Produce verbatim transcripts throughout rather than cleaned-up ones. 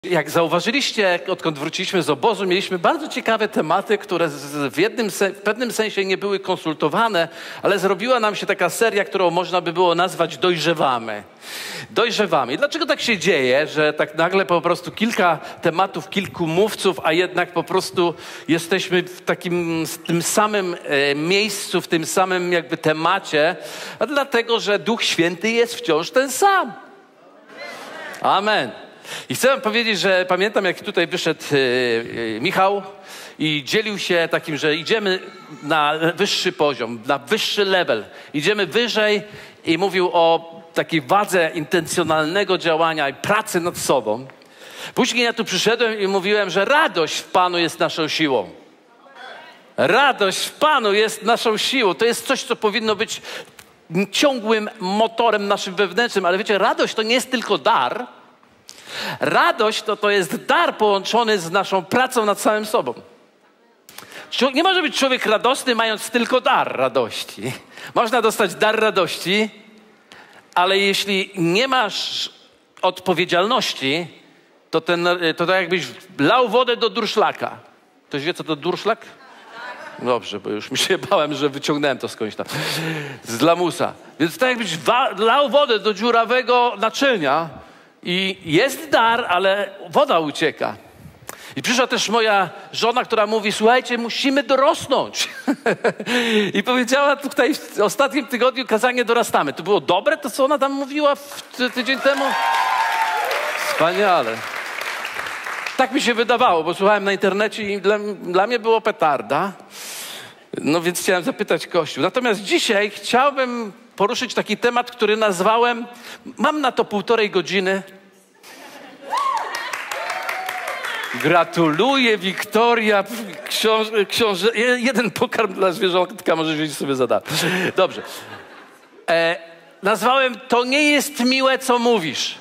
Jak zauważyliście, odkąd wróciliśmy z obozu, mieliśmy bardzo ciekawe tematy, które w, jednym, w pewnym sensie nie były konsultowane, ale zrobiła nam się taka seria, którą można by było nazwać Dojrzewamy. Dojrzewamy. I dlaczego tak się dzieje, że tak nagle po prostu kilka tematów, kilku mówców, a jednak po prostu jesteśmy w takim w tym samym e, miejscu, w tym samym jakby temacie? A dlatego, że Duch Święty jest wciąż ten sam. Amen. I chcę wam powiedzieć, że pamiętam, jak tutaj wyszedł e, e, Michał i dzielił się takim, że idziemy na wyższy poziom, na wyższy level. Idziemy wyżej i mówił o takiej wadze intencjonalnego działania i pracy nad sobą. Później ja tu przyszedłem i mówiłem, że radość w Panu jest naszą siłą. Radość w Panu jest naszą siłą. To jest coś, co powinno być ciągłym motorem naszym wewnętrznym. Ale wiecie, radość to nie jest tylko dar. Radość to, to jest dar połączony z naszą pracą nad samym sobą. Nie może być człowiek radosny, mając tylko dar radości. Można dostać dar radości, ale jeśli nie masz odpowiedzialności, to, ten, to tak jakbyś lał wodę do durszlaka. Ktoś wie, co to durszlak? Dobrze, bo już mi się bałem, że wyciągnąłem to skądś tam. Z lamusa. Więc tak jakbyś lał wodę do dziurawego naczynia i jest dar, ale woda ucieka. I przyszła też moja żona, która mówi, słuchajcie, musimy dorosnąć. I powiedziała tutaj w ostatnim tygodniu kazanie dorastamy. To było dobre, to co ona tam mówiła w tydzień temu? Wspaniale. Tak mi się wydawało, bo słuchałem na internecie i dla, dla mnie było petarda. No więc chciałem zapytać Kościół. Natomiast dzisiaj chciałbym poruszyć taki temat, który nazwałem, mam na to półtorej godziny. Gratuluję, Wiktoria, książ- książę, jeden pokarm dla zwierzątka, może wziąć sobie za dar. Dobrze. E, nazwałem, to nie jest miłe, co mówisz.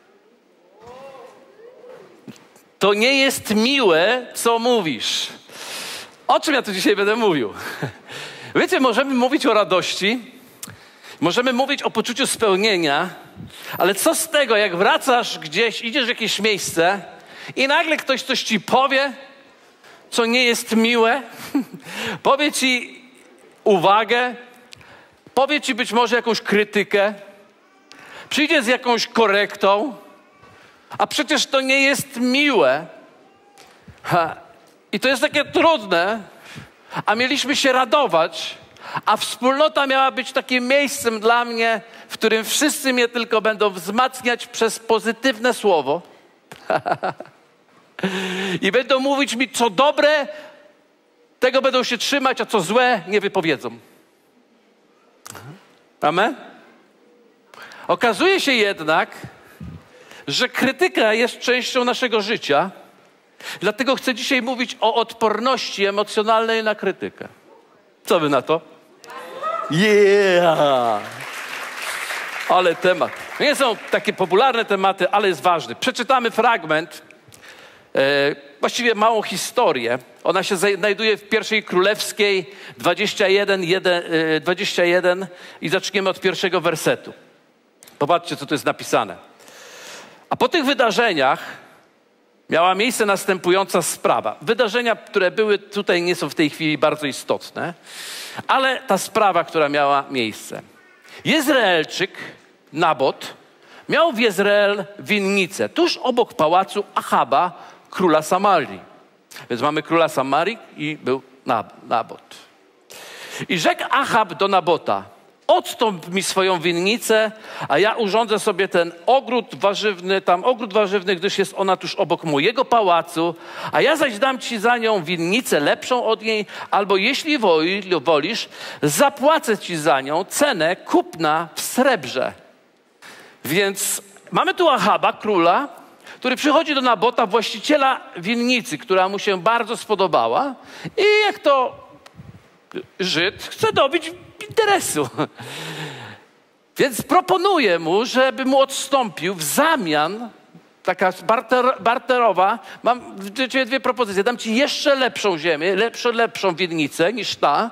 To nie jest miłe, co mówisz. O czym ja tu dzisiaj będę mówił? Wiecie, możemy mówić o radości, możemy mówić o poczuciu spełnienia, ale co z tego, jak wracasz gdzieś, idziesz w jakieś miejsce i nagle ktoś coś ci powie, co nie jest miłe, powie ci uwagę, powie ci być może jakąś krytykę, przyjdzie z jakąś korektą, a przecież to nie jest miłe. Ha. I to jest takie trudne, a mieliśmy się radować, a wspólnota miała być takim miejscem dla mnie, w którym wszyscy mnie tylko będą wzmacniać przez pozytywne słowo. I będą mówić mi, co dobre, tego będą się trzymać, a co złe nie wypowiedzą. Amen? Okazuje się jednak, że krytyka jest częścią naszego życia. Dlatego chcę dzisiaj mówić o odporności emocjonalnej na krytykę. Co wy na to? Yeah! Ale temat. Nie są takie popularne tematy, ale jest ważny. Przeczytamy fragment, e, właściwie małą historię. Ona się znajduje w pierwszej Królewskiej dwadzieścia jeden, jeden, e, dwadzieścia jeden i zaczniemy od pierwszego wersetu. Popatrzcie, co tu jest napisane. A po tych wydarzeniach miała miejsce następująca sprawa. Wydarzenia, które były tutaj, nie są w tej chwili bardzo istotne, ale ta sprawa, która miała miejsce. Jezreelczyk, Nabot, miał w Jezreel winnicę, tuż obok pałacu Achaba, króla Samarii. Więc mamy króla Samarii i był Nabot. I rzekł Achab do Nabota, odstąp mi swoją winnicę, a ja urządzę sobie ten ogród warzywny, tam ogród warzywny, gdyż jest ona tuż obok mojego pałacu, a ja zaś dam ci za nią winnicę lepszą od niej, albo jeśli wolisz, zapłacę ci za nią cenę kupna w srebrze. Więc mamy tu Achaba, króla, który przychodzi do Nabota, właściciela winnicy, która mu się bardzo spodobała i jak to Żyd chce dobić interesu. Więc proponuje mu, żeby mu odstąpił w zamian, taka barter, barterowa, mam dwie propozycje, dam ci jeszcze lepszą ziemię, lepszą, lepszą winnicę niż ta,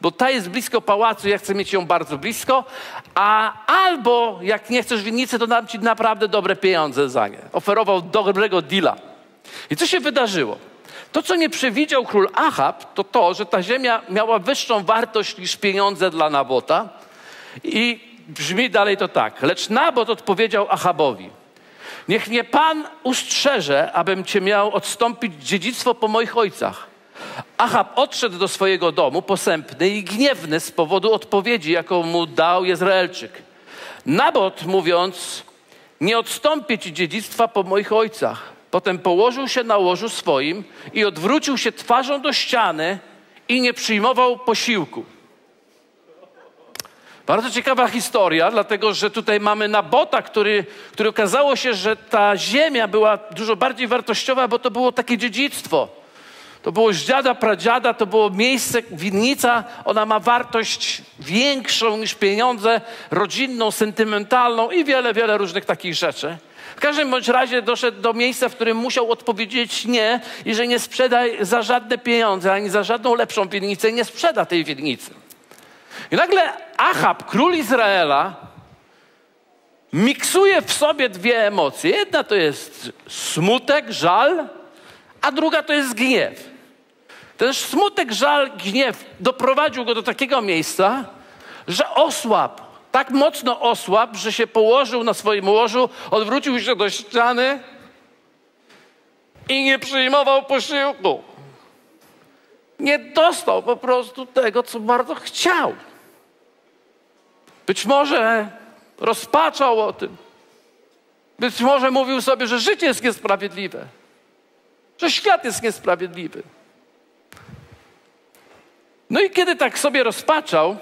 bo ta jest blisko pałacu, ja chcę mieć ją bardzo blisko, a albo jak nie chcesz winnicy, to dam ci naprawdę dobre pieniądze za nie. Oferował dobrego deala. I co się wydarzyło? To, co nie przewidział król Achab, to to, że ta ziemia miała wyższą wartość niż pieniądze dla Nabota. I brzmi dalej to tak. Lecz Nabot odpowiedział Achabowi: niech mnie Pan ustrzeże, abym cię miał odstąpić dziedzictwo po moich ojcach. Achab odszedł do swojego domu posępny i gniewny z powodu odpowiedzi, jaką mu dał Jezreelczyk. Nabot mówiąc: nie odstąpię ci dziedzictwa po moich ojcach. Potem położył się na łożu swoim i odwrócił się twarzą do ściany i nie przyjmował posiłku. Bardzo ciekawa historia, dlatego że tutaj mamy Nabota, który, który okazało się, że ta ziemia była dużo bardziej wartościowa, bo to było takie dziedzictwo. To było z dziada, pradziada, to było miejsce, winnica, ona ma wartość większą niż pieniądze, rodzinną, sentymentalną i wiele, wiele różnych takich rzeczy. W każdym bądź razie doszedł do miejsca, w którym musiał odpowiedzieć nie i że nie sprzeda za żadne pieniądze, ani za żadną lepszą winnicę, nie sprzeda tej winnicy. I nagle Achab, król Izraela, miksuje w sobie dwie emocje. Jedna to jest smutek, żal, a druga to jest gniew. Ten smutek, żal, gniew doprowadził go do takiego miejsca, że osłabł. Tak mocno osłabł, że się położył na swoim łożu, odwrócił się do ściany i nie przyjmował posiłku. Nie dostał po prostu tego, co bardzo chciał. Być może rozpaczał o tym. Być może mówił sobie, że życie jest niesprawiedliwe. Że świat jest niesprawiedliwy. No i kiedy tak sobie rozpaczał,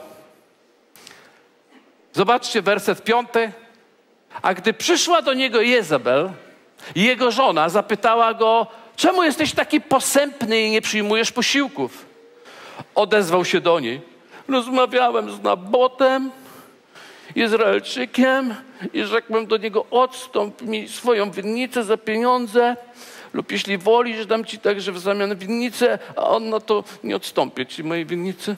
zobaczcie werset piąty. A gdy przyszła do niego Jezebel, jego żona zapytała go: czemu jesteś taki posępny i nie przyjmujesz posiłków? Odezwał się do niej: rozmawiałem z Nabotem, Izraelczykiem, i rzekłem do niego: odstąp mi swoją winnicę za pieniądze, lub jeśli wolisz, dam ci także w zamian winnicę, a on na to: nie odstąpię ci mojej winnicy.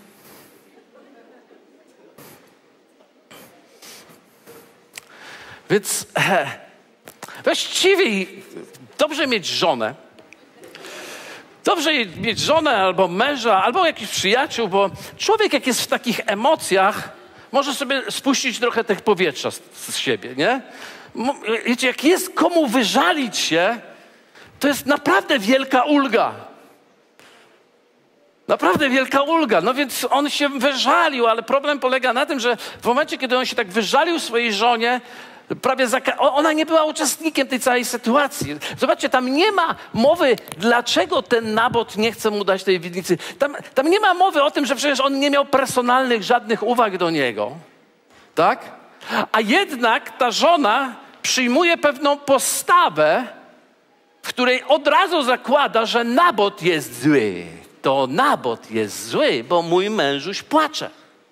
Więc e, właściwie dobrze mieć żonę. Dobrze mieć żonę albo męża, albo jakichś przyjaciół, bo człowiek jak jest w takich emocjach, może sobie spuścić trochę tych powietrza z, z siebie, nie? Wiecie, jak jest komu wyżalić się, to jest naprawdę wielka ulga. Naprawdę wielka ulga. No więc on się wyżalił, ale problem polega na tym, że w momencie, kiedy on się tak wyżalił swojej żonie, prawie zaka- ona nie była uczestnikiem tej całej sytuacji. Zobaczcie, tam nie ma mowy, dlaczego ten Nabot nie chce mu dać tej winnicy. Tam, tam nie ma mowy o tym, że przecież on nie miał personalnych żadnych uwag do niego. Tak? A jednak ta żona przyjmuje pewną postawę, w której od razu zakłada, że Nabot jest zły. To Nabot jest zły, bo mój mężuś płacze.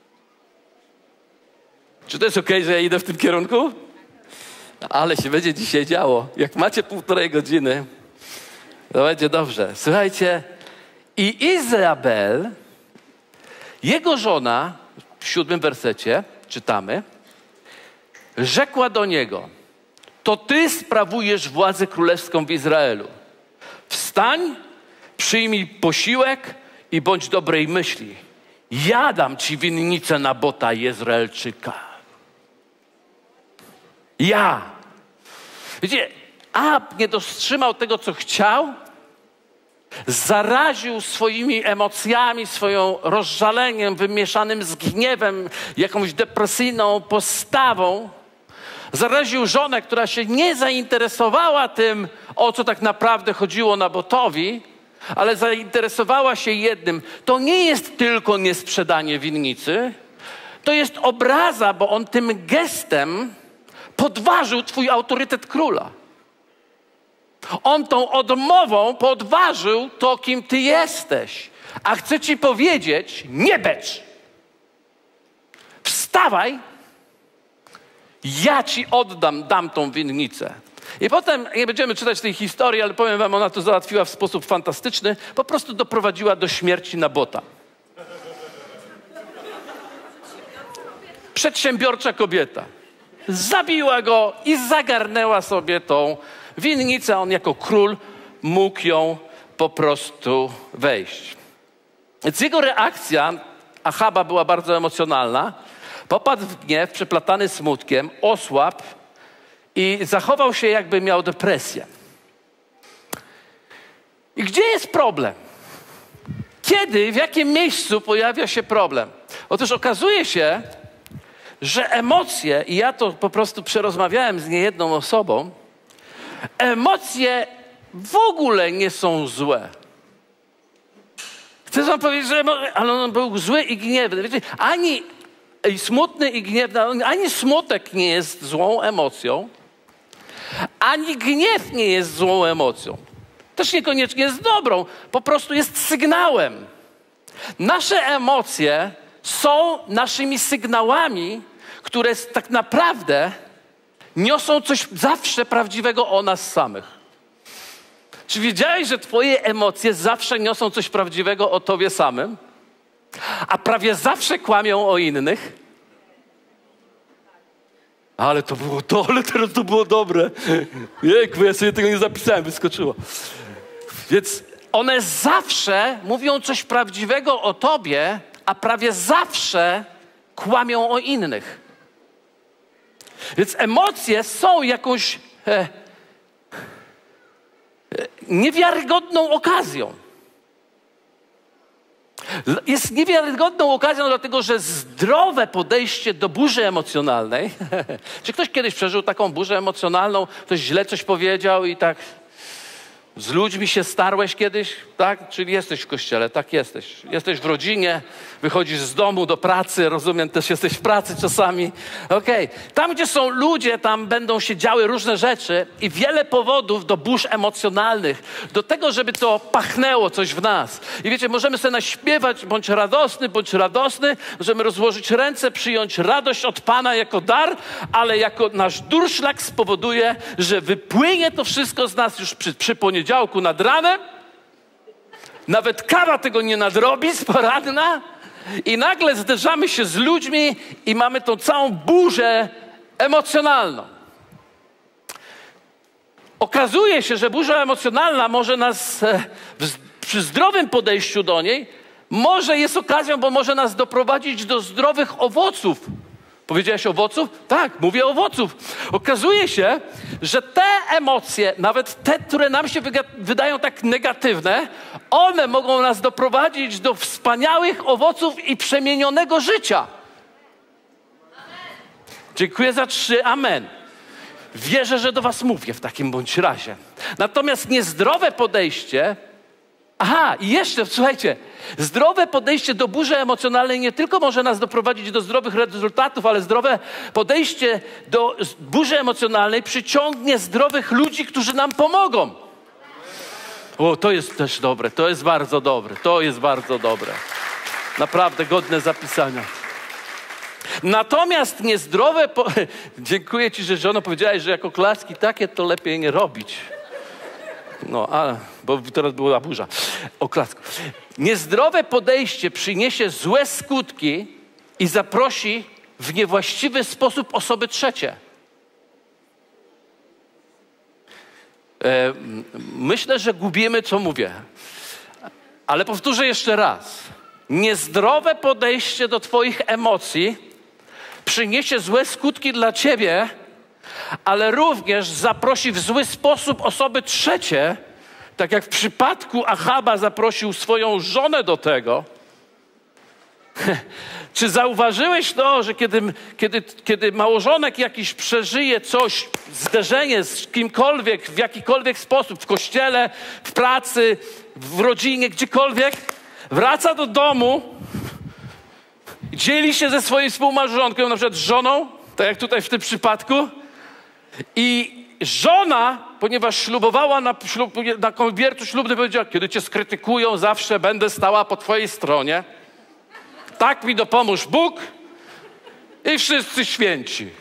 Czy to jest okej, że ja idę w tym kierunku? Ale się będzie dzisiaj działo. Jak macie półtorej godziny, to będzie dobrze. Słuchajcie, i Izabel, jego żona, w siódmym wersecie czytamy, rzekła do niego: to ty sprawujesz władzę królewską w Izraelu. Wstań, przyjmij posiłek i bądź dobrej myśli. Ja dam ci winnicę Nabota Jezreelczyka. Ja. Wiecie, Ahab nie dostrzymał tego, co chciał. Zaraził swoimi emocjami, swoją rozżaleniem, wymieszanym z gniewem, jakąś depresyjną postawą. Zaraził żonę, która się nie zainteresowała tym, o co tak naprawdę chodziło Nabotowi, ale zainteresowała się jednym. To nie jest tylko niesprzedanie winnicy, to jest obraza, bo on tym gestem podważył twój autorytet króla. On tą odmową podważył to, kim ty jesteś. A chcę ci powiedzieć: nie becz. Wstawaj, ja ci oddam, dam tą winnicę. I potem, nie będziemy czytać tej historii, ale powiem wam, ona to załatwiła w sposób fantastyczny. Po prostu doprowadziła do śmierci Nabota. przedsiębiorcza kobieta. Zabiła go i zagarnęła sobie tą winnicę. On jako król mógł ją po prostu wejść. Więc jego reakcja Achaba była bardzo emocjonalna. Popadł w gniew, przeplatany smutkiem, osłabł i zachował się, jakby miał depresję. I gdzie jest problem? Kiedy, w jakim miejscu pojawia się problem? Otóż okazuje się, że emocje, i ja to po prostu przerozmawiałem z niejedną osobą, emocje w ogóle nie są złe. Chcę wam powiedzieć, że ale on był zły i gniewny. Wiecie, ani i smutny i gniewny, ani smutek nie jest złą emocją, ani gniew nie jest złą emocją. Też niekoniecznie jest dobrą, po prostu jest sygnałem. Nasze emocje są naszymi sygnałami, które tak naprawdę niosą coś zawsze prawdziwego o nas samych. Czy wiedziałeś, że twoje emocje zawsze niosą coś prawdziwego o tobie samym, a prawie zawsze kłamią o innych? Ale to było to, ale teraz to było dobre. Jejku, ja sobie tego nie zapisałem, wyskoczyło. Więc one zawsze mówią coś prawdziwego o tobie, a prawie zawsze kłamią o innych. Więc emocje są jakąś e, e, niewiarygodną okazją. Jest niewiarygodną okazją, dlatego że zdrowe podejście do burzy emocjonalnej. Czy ktoś kiedyś przeżył taką burzę emocjonalną? Ktoś źle coś powiedział i tak... Z ludźmi się starłeś kiedyś, tak? Czyli jesteś w kościele, tak jesteś. Jesteś w rodzinie, wychodzisz z domu do pracy, rozumiem, też jesteś w pracy czasami. Okej. Okay. Tam, gdzie są ludzie, tam będą się działy różne rzeczy i wiele powodów do burz emocjonalnych, do tego, żeby to pachnęło coś w nas. I wiecie, możemy sobie naśpiewać, bądź radosny, bądź radosny, możemy rozłożyć ręce, przyjąć radość od Pana jako dar, ale jako nasz durszlak spowoduje, że wypłynie to wszystko z nas już przy, przy poniedziałku nad ranem. Nawet kawa tego nie nadrobi z poranna i nagle zderzamy się z ludźmi i mamy tą całą burzę emocjonalną. Okazuje się, że burza emocjonalna może nas e, w, przy zdrowym podejściu do niej może jest okazją, bo może nas doprowadzić do zdrowych owoców. Powiedziałeś owoców? Tak, mówię owoców. Okazuje się, że te emocje, nawet te, które nam się wydają tak negatywne, one mogą nas doprowadzić do wspaniałych owoców i przemienionego życia. Dziękuję za trzy amen. Wierzę, że do was mówię w takim bądź razie. Natomiast niezdrowe podejście... Aha, i jeszcze, słuchajcie, zdrowe podejście do burzy emocjonalnej nie tylko może nas doprowadzić do zdrowych rezultatów, ale zdrowe podejście do burzy emocjonalnej przyciągnie zdrowych ludzi, którzy nam pomogą. O, to jest też dobre, to jest bardzo dobre, to jest bardzo dobre. Naprawdę godne zapisania. Natomiast niezdrowe... Po... Dziękuję ci, że żono powiedziałeś, że jako klaski takie to lepiej nie robić. No, ale, bo teraz była burza. O klasku. Niezdrowe podejście przyniesie złe skutki i zaprosi w niewłaściwy sposób osoby trzecie. E, myślę, że gubimy, co mówię. Ale powtórzę jeszcze raz. Niezdrowe podejście do twoich emocji przyniesie złe skutki dla ciebie, ale również zaprosi w zły sposób osoby trzecie, tak jak w przypadku Achaba zaprosił swoją żonę do tego. Czy zauważyłeś to, że kiedy, kiedy, kiedy małżonek jakiś przeżyje coś, zderzenie z kimkolwiek, w jakikolwiek sposób, w kościele, w pracy, w rodzinie, gdziekolwiek, wraca do domu, dzieli się ze swoją współmałżonką, na przykład z żoną, tak jak tutaj w tym przypadku, i żona, ponieważ ślubowała na, ślub, na konwiertu ślubnym, powiedziała, kiedy cię skrytykują, zawsze będę stała po twojej stronie. Tak mi dopomóż Bóg i wszyscy święci.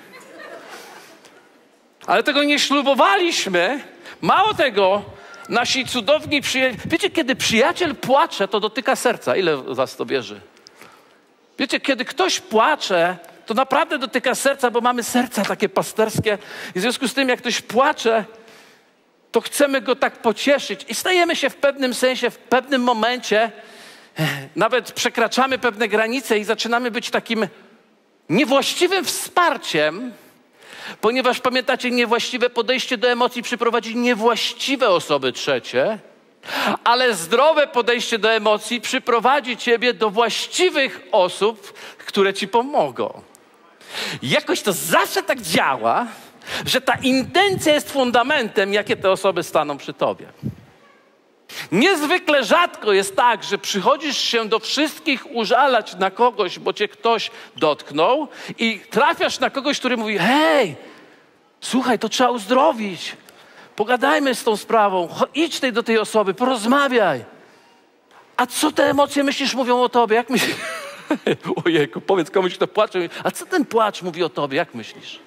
Ale tego nie ślubowaliśmy. Mało tego, nasi cudowni przyjaciele... Wiecie, kiedy przyjaciel płacze, to dotyka serca. Ile z was to wierzy? Wiecie, kiedy ktoś płacze, to naprawdę dotyka serca, bo mamy serca takie pasterskie. I w związku z tym, jak ktoś płacze, to chcemy go tak pocieszyć. I stajemy się w pewnym sensie, w pewnym momencie, nawet przekraczamy pewne granice i zaczynamy być takim niewłaściwym wsparciem, ponieważ pamiętacie, niewłaściwe podejście do emocji przyprowadzi niewłaściwe osoby trzecie, ale zdrowe podejście do emocji przyprowadzi ciebie do właściwych osób, które ci pomogą. Jakoś to zawsze tak działa, że ta intencja jest fundamentem, jakie te osoby staną przy tobie. Niezwykle rzadko jest tak, że przychodzisz się do wszystkich użalać na kogoś, bo cię ktoś dotknął i trafiasz na kogoś, który mówi: hej, słuchaj, to trzeba uzdrowić. Pogadajmy z tą sprawą. Idź tej do tej osoby, porozmawiaj. A co te emocje, myślisz, mówią o tobie? Jak myślisz? Ojejku, powiedz komuś, kto płacze. A co ten płacz mówi o tobie? Jak myślisz?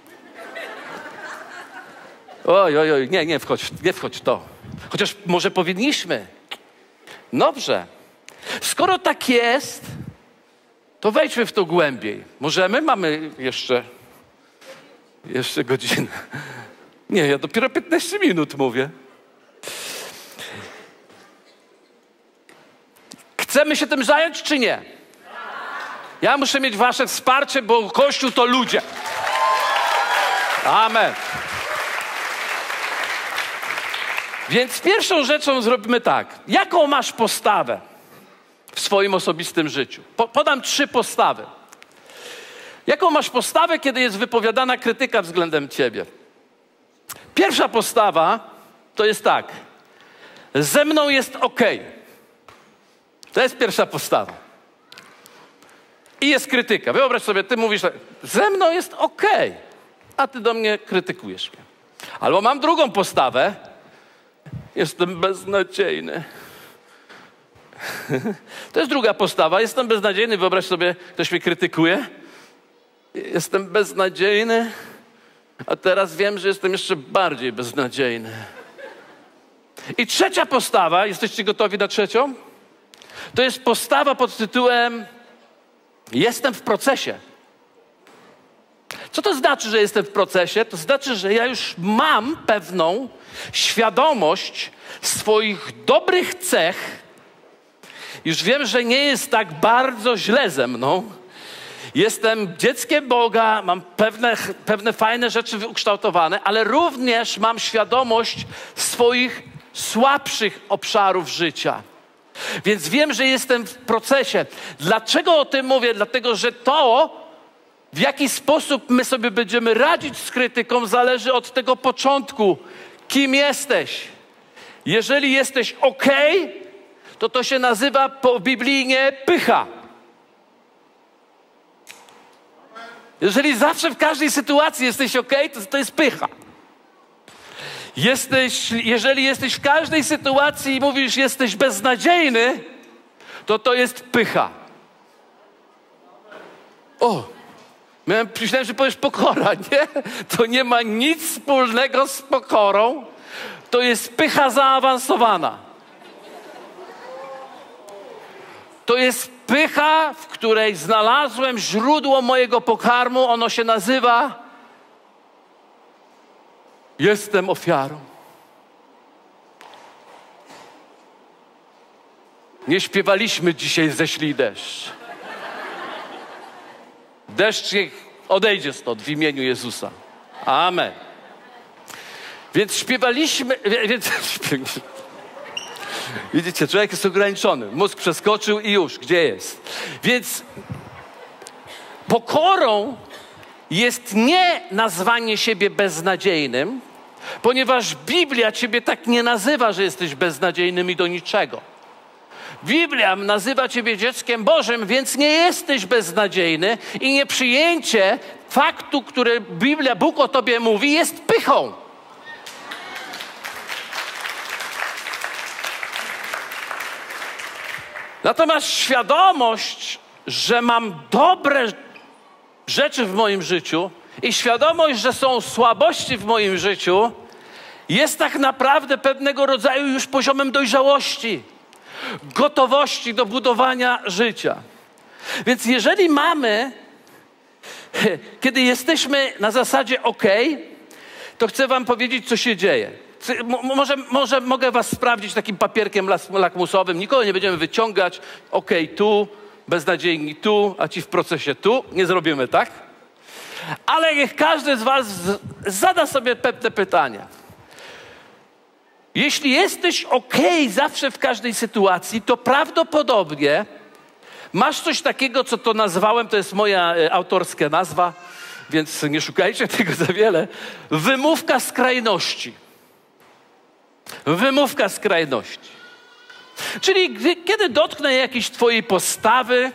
Oj, oj, oj, nie, nie wchodź, nie wchodź w to. Chociaż może powinniśmy. Dobrze. Skoro tak jest, to wejdźmy w to głębiej. Możemy? Mamy jeszcze, jeszcze godzinę. Nie, ja dopiero piętnaście minut mówię. Chcemy się tym zająć, czy nie? Ja muszę mieć wasze wsparcie, bo Kościół to ludzie. Amen. Więc pierwszą rzeczą zrobimy tak. Jaką masz postawę w swoim osobistym życiu? Po, podam trzy postawy. Jaką masz postawę, kiedy jest wypowiadana krytyka względem ciebie? Pierwsza postawa to jest tak. Ze mną jest okej. To jest pierwsza postawa. I jest krytyka. Wyobraź sobie, ty mówisz tak, ze mną jest okej, a ty do mnie krytykujesz mnie. Albo mam drugą postawę. Jestem beznadziejny. To jest druga postawa. Jestem beznadziejny. Wyobraź sobie, ktoś mnie krytykuje. Jestem beznadziejny, a teraz wiem, że jestem jeszcze bardziej beznadziejny. I trzecia postawa, jesteście gotowi na trzecią? To jest postawa pod tytułem jestem w procesie. Co to znaczy, że jestem w procesie? To znaczy, że ja już mam pewną świadomość swoich dobrych cech. Już wiem, że nie jest tak bardzo źle ze mną. Jestem dzieckiem Boga, mam pewne, pewne fajne rzeczy ukształtowane, ale również mam świadomość swoich słabszych obszarów życia. Więc wiem, że jestem w procesie. Dlaczego o tym mówię? Dlatego, że to, w jaki sposób my sobie będziemy radzić z krytyką, zależy od tego początku. Kim jesteś? Jeżeli jesteś okej, to to się nazywa po biblijnie pycha. Jeżeli zawsze w każdej sytuacji jesteś okej, to to jest pycha. Jesteś, jeżeli jesteś w każdej sytuacji i mówisz, jesteś beznadziejny, to to jest pycha. O, miałem, myślałem, że powiesz pokora, nie? To nie ma nic wspólnego z pokorą. To jest pycha zaawansowana. To jest pycha, w której znalazłem źródło mojego pokarmu. Ono się nazywa jestem ofiarą. Nie śpiewaliśmy dzisiaj ześlij deszcz. Deszcz niech odejdzie stąd w imieniu Jezusa. Amen. Więc śpiewaliśmy... Więc, widzicie, człowiek jest ograniczony. Mózg przeskoczył i już, gdzie jest? Więc pokorą jest nie nazwanie siebie beznadziejnym, ponieważ Biblia ciebie tak nie nazywa, że jesteś beznadziejnym i do niczego. Biblia nazywa ciebie dzieckiem Bożym, więc nie jesteś beznadziejny i nieprzyjęcie faktu, który Biblia, Bóg o tobie mówi, jest pychą. Natomiast świadomość, że mam dobre rzeczy w moim życiu i świadomość, że są słabości w moim życiu, jest tak naprawdę pewnego rodzaju już poziomem dojrzałości, gotowości do budowania życia. Więc jeżeli mamy Kiedy jesteśmy na zasadzie OK, to chcę wam powiedzieć, co się dzieje. Może, może mogę was sprawdzić takim papierkiem lakmusowym. Nikogo nie będziemy wyciągać. OK, tu, beznadziejni tu, a ci w procesie tu. Nie zrobimy tak. Ale niech każdy z was zada sobie pewne pytania. Jeśli jesteś OK zawsze w każdej sytuacji, to prawdopodobnie masz coś takiego, co to nazwałem, to jest moja e, autorska nazwa, więc nie szukajcie tego za wiele. Wymówka skrajności. Wymówka skrajności. Czyli gdy, kiedy dotknę jakiejś twojej postawy,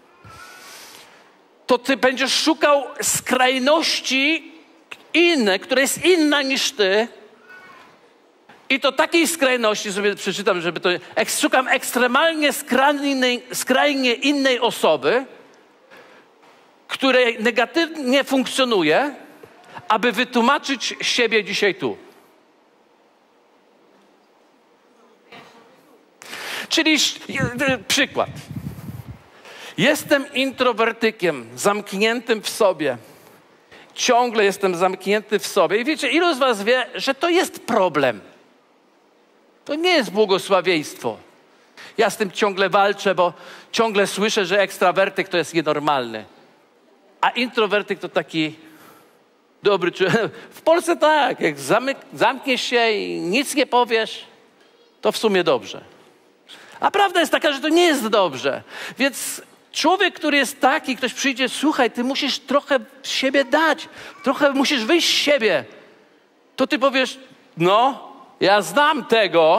to ty będziesz szukał skrajności innej, która jest inna niż ty. I to takiej skrajności, sobie przeczytam, żeby to... Szukam ekstremalnie skrajnej, skrajnie innej osoby, której negatywnie funkcjonuje, aby wytłumaczyć siebie dzisiaj tu. Czyli przykład. Jestem introwertykiem, zamkniętym w sobie. Ciągle jestem zamknięty w sobie. I wiecie, ilu z was wie, że to jest problem? To nie jest błogosławieństwo. Ja z tym ciągle walczę, bo ciągle słyszę, że ekstrawertyk to jest nienormalny. A introwertyk to taki dobry człowiek. W Polsce tak, jak zamyk, zamkniesz się i nic nie powiesz, to w sumie dobrze. A prawda jest taka, że to nie jest dobrze. Więc człowiek, który jest taki, ktoś przyjdzie, słuchaj, ty musisz trochę siebie dać, trochę musisz wyjść z siebie. To ty powiesz, no, ja znam tego,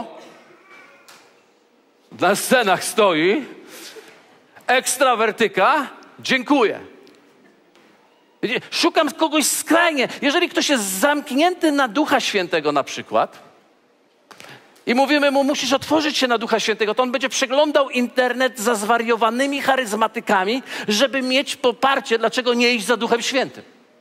na scenach stoi, ekstrawertyka, dziękuję. Szukam kogoś skrajnie. Jeżeli ktoś jest zamknięty na Ducha Świętego na przykład i mówimy mu, musisz otworzyć się na Ducha Świętego, to on będzie przeglądał internet za zwariowanymi charyzmatykami, żeby mieć poparcie, dlaczego nie iść za Duchem Świętym.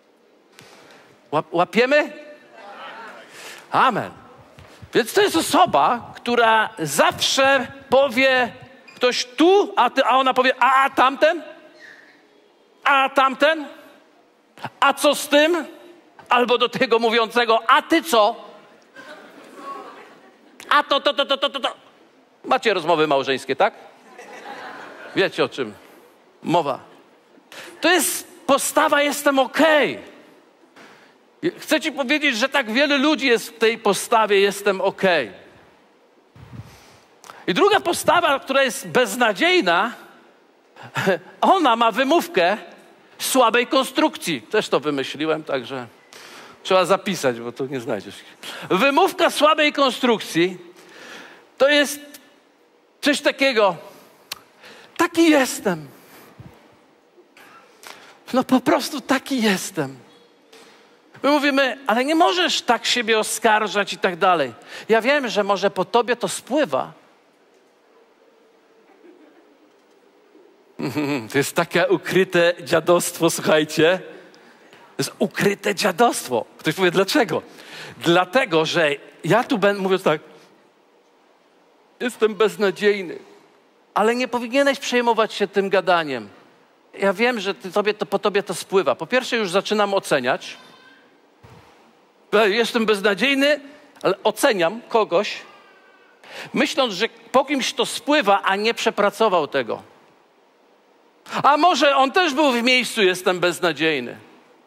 Łapiemy? Amen. Więc to jest osoba, która zawsze powie ktoś tu, a, ty, a ona powie, a, a tamten? A tamten? A co z tym? Albo do tego mówiącego, a ty co? A to, to, to, to, to, to, to. Macie rozmowy małżeńskie, tak? Wiecie, o czym mowa. To jest postawa, jestem okej. Chcę ci powiedzieć, że tak wiele ludzi jest w tej postawie, jestem okej. I druga postawa, która jest beznadziejna, ona ma wymówkę słabej konstrukcji. Też to wymyśliłem, także trzeba zapisać, bo tu nie znajdziesz. Wymówka słabej konstrukcji to jest coś takiego. Taki jestem. No po prostu taki jestem. My mówimy, ale nie możesz tak siebie oskarżać i tak dalej. Ja wiem, że może po tobie to spływa. To jest takie ukryte dziadostwo, słuchajcie. To jest ukryte dziadostwo. Ktoś powie, dlaczego? Dlatego, że ja tu będę, mówiąc tak, jestem beznadziejny, ale nie powinieneś przejmować się tym gadaniem. Ja wiem, że ty, tobie to, po tobie to spływa. Po pierwsze już zaczynam oceniać. Jestem beznadziejny, ale oceniam kogoś, myśląc, że po kimś to spływa, a nie przepracował tego. A może on też był w miejscu, jestem beznadziejny.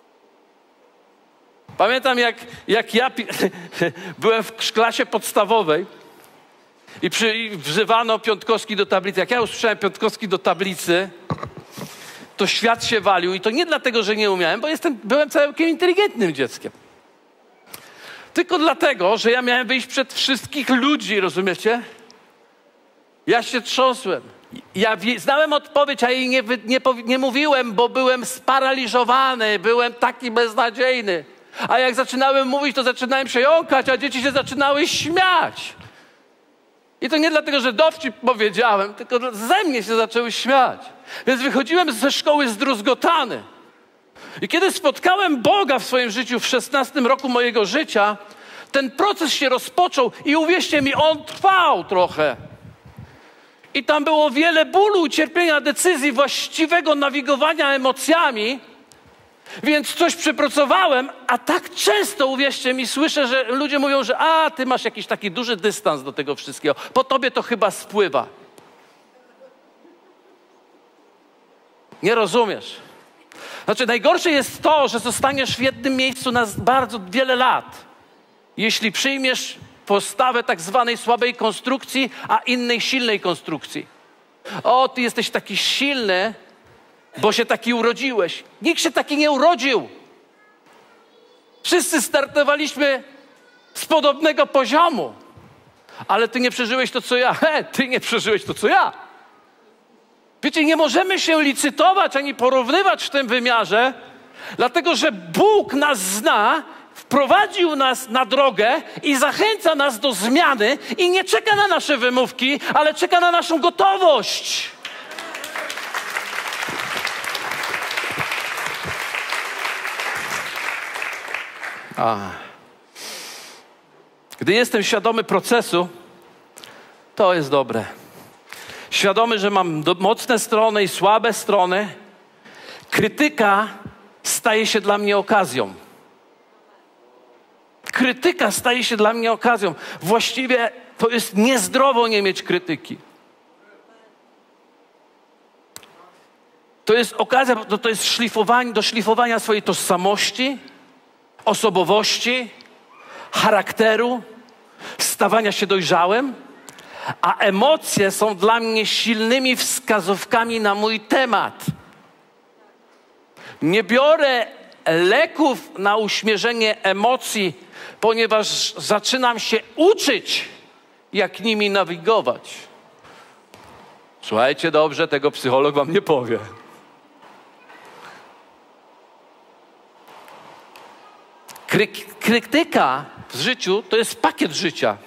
Pamiętam, jak, jak ja byłem w klasie podstawowej i, przy, i wzywano Piątkowski do tablicy. Jak ja usłyszałem Piątkowski do tablicy, to świat się walił. I to nie dlatego, że nie umiałem, bo jestem, byłem całkiem inteligentnym dzieckiem. Tylko dlatego, że ja miałem wyjść przed wszystkich ludzi, rozumiecie? Ja się trząsłem. Ja wie, znałem odpowiedź, a jej nie, nie, nie mówiłem, bo byłem sparaliżowany, byłem taki beznadziejny. A jak zaczynałem mówić, to zaczynałem się jąkać, a dzieci się zaczynały śmiać. I to nie dlatego, że dowcip powiedziałem, tylko ze mnie się zaczęły śmiać. Więc wychodziłem ze szkoły zdruzgotany. I kiedy spotkałem Boga w swoim życiu w szesnastym roku mojego życia, ten proces się rozpoczął i uwierzcie mi, on trwał trochę. I tam było wiele bólu, cierpienia, decyzji, właściwego nawigowania emocjami. Więc coś przepracowałem, a tak często, uwierzcie mi, słyszę, że ludzie mówią, że a, ty masz jakiś taki duży dystans do tego wszystkiego. Po tobie to chyba spływa. Nie rozumiesz. Znaczy, najgorsze jest to, że zostaniesz w jednym miejscu na bardzo wiele lat, jeśli przyjmiesz postawę tak zwanej słabej konstrukcji, a innej silnej konstrukcji. O, ty jesteś taki silny, bo się taki urodziłeś. Nikt się taki nie urodził. Wszyscy startowaliśmy z podobnego poziomu. Ale ty nie przeżyłeś to, co ja. He, ty nie przeżyłeś to, co ja. Wiecie, nie możemy się licytować ani porównywać w tym wymiarze, dlatego że Bóg nas zna, wprowadził nas na drogę i zachęca nas do zmiany i nie czeka na nasze wymówki, ale czeka na naszą gotowość. A. Gdy jestem świadomy procesu, to jest dobre. Świadomy, że mam do, mocne strony i słabe strony, krytyka staje się dla mnie okazją. Krytyka staje się dla mnie okazją. Właściwie to jest niezdrowo nie mieć krytyki. To jest okazja, to, to jest szlifowanie, do szlifowania swojej tożsamości, osobowości, charakteru, stawania się dojrzałym, a emocje są dla mnie silnymi wskazówkami na mój temat. Nie biorę leków na uśmierzenie emocji, ponieważ zaczynam się uczyć, jak nimi nawigować. Słuchajcie dobrze, tego psycholog wam nie powie. Kry- krytyka w życiu to jest pakiet życia.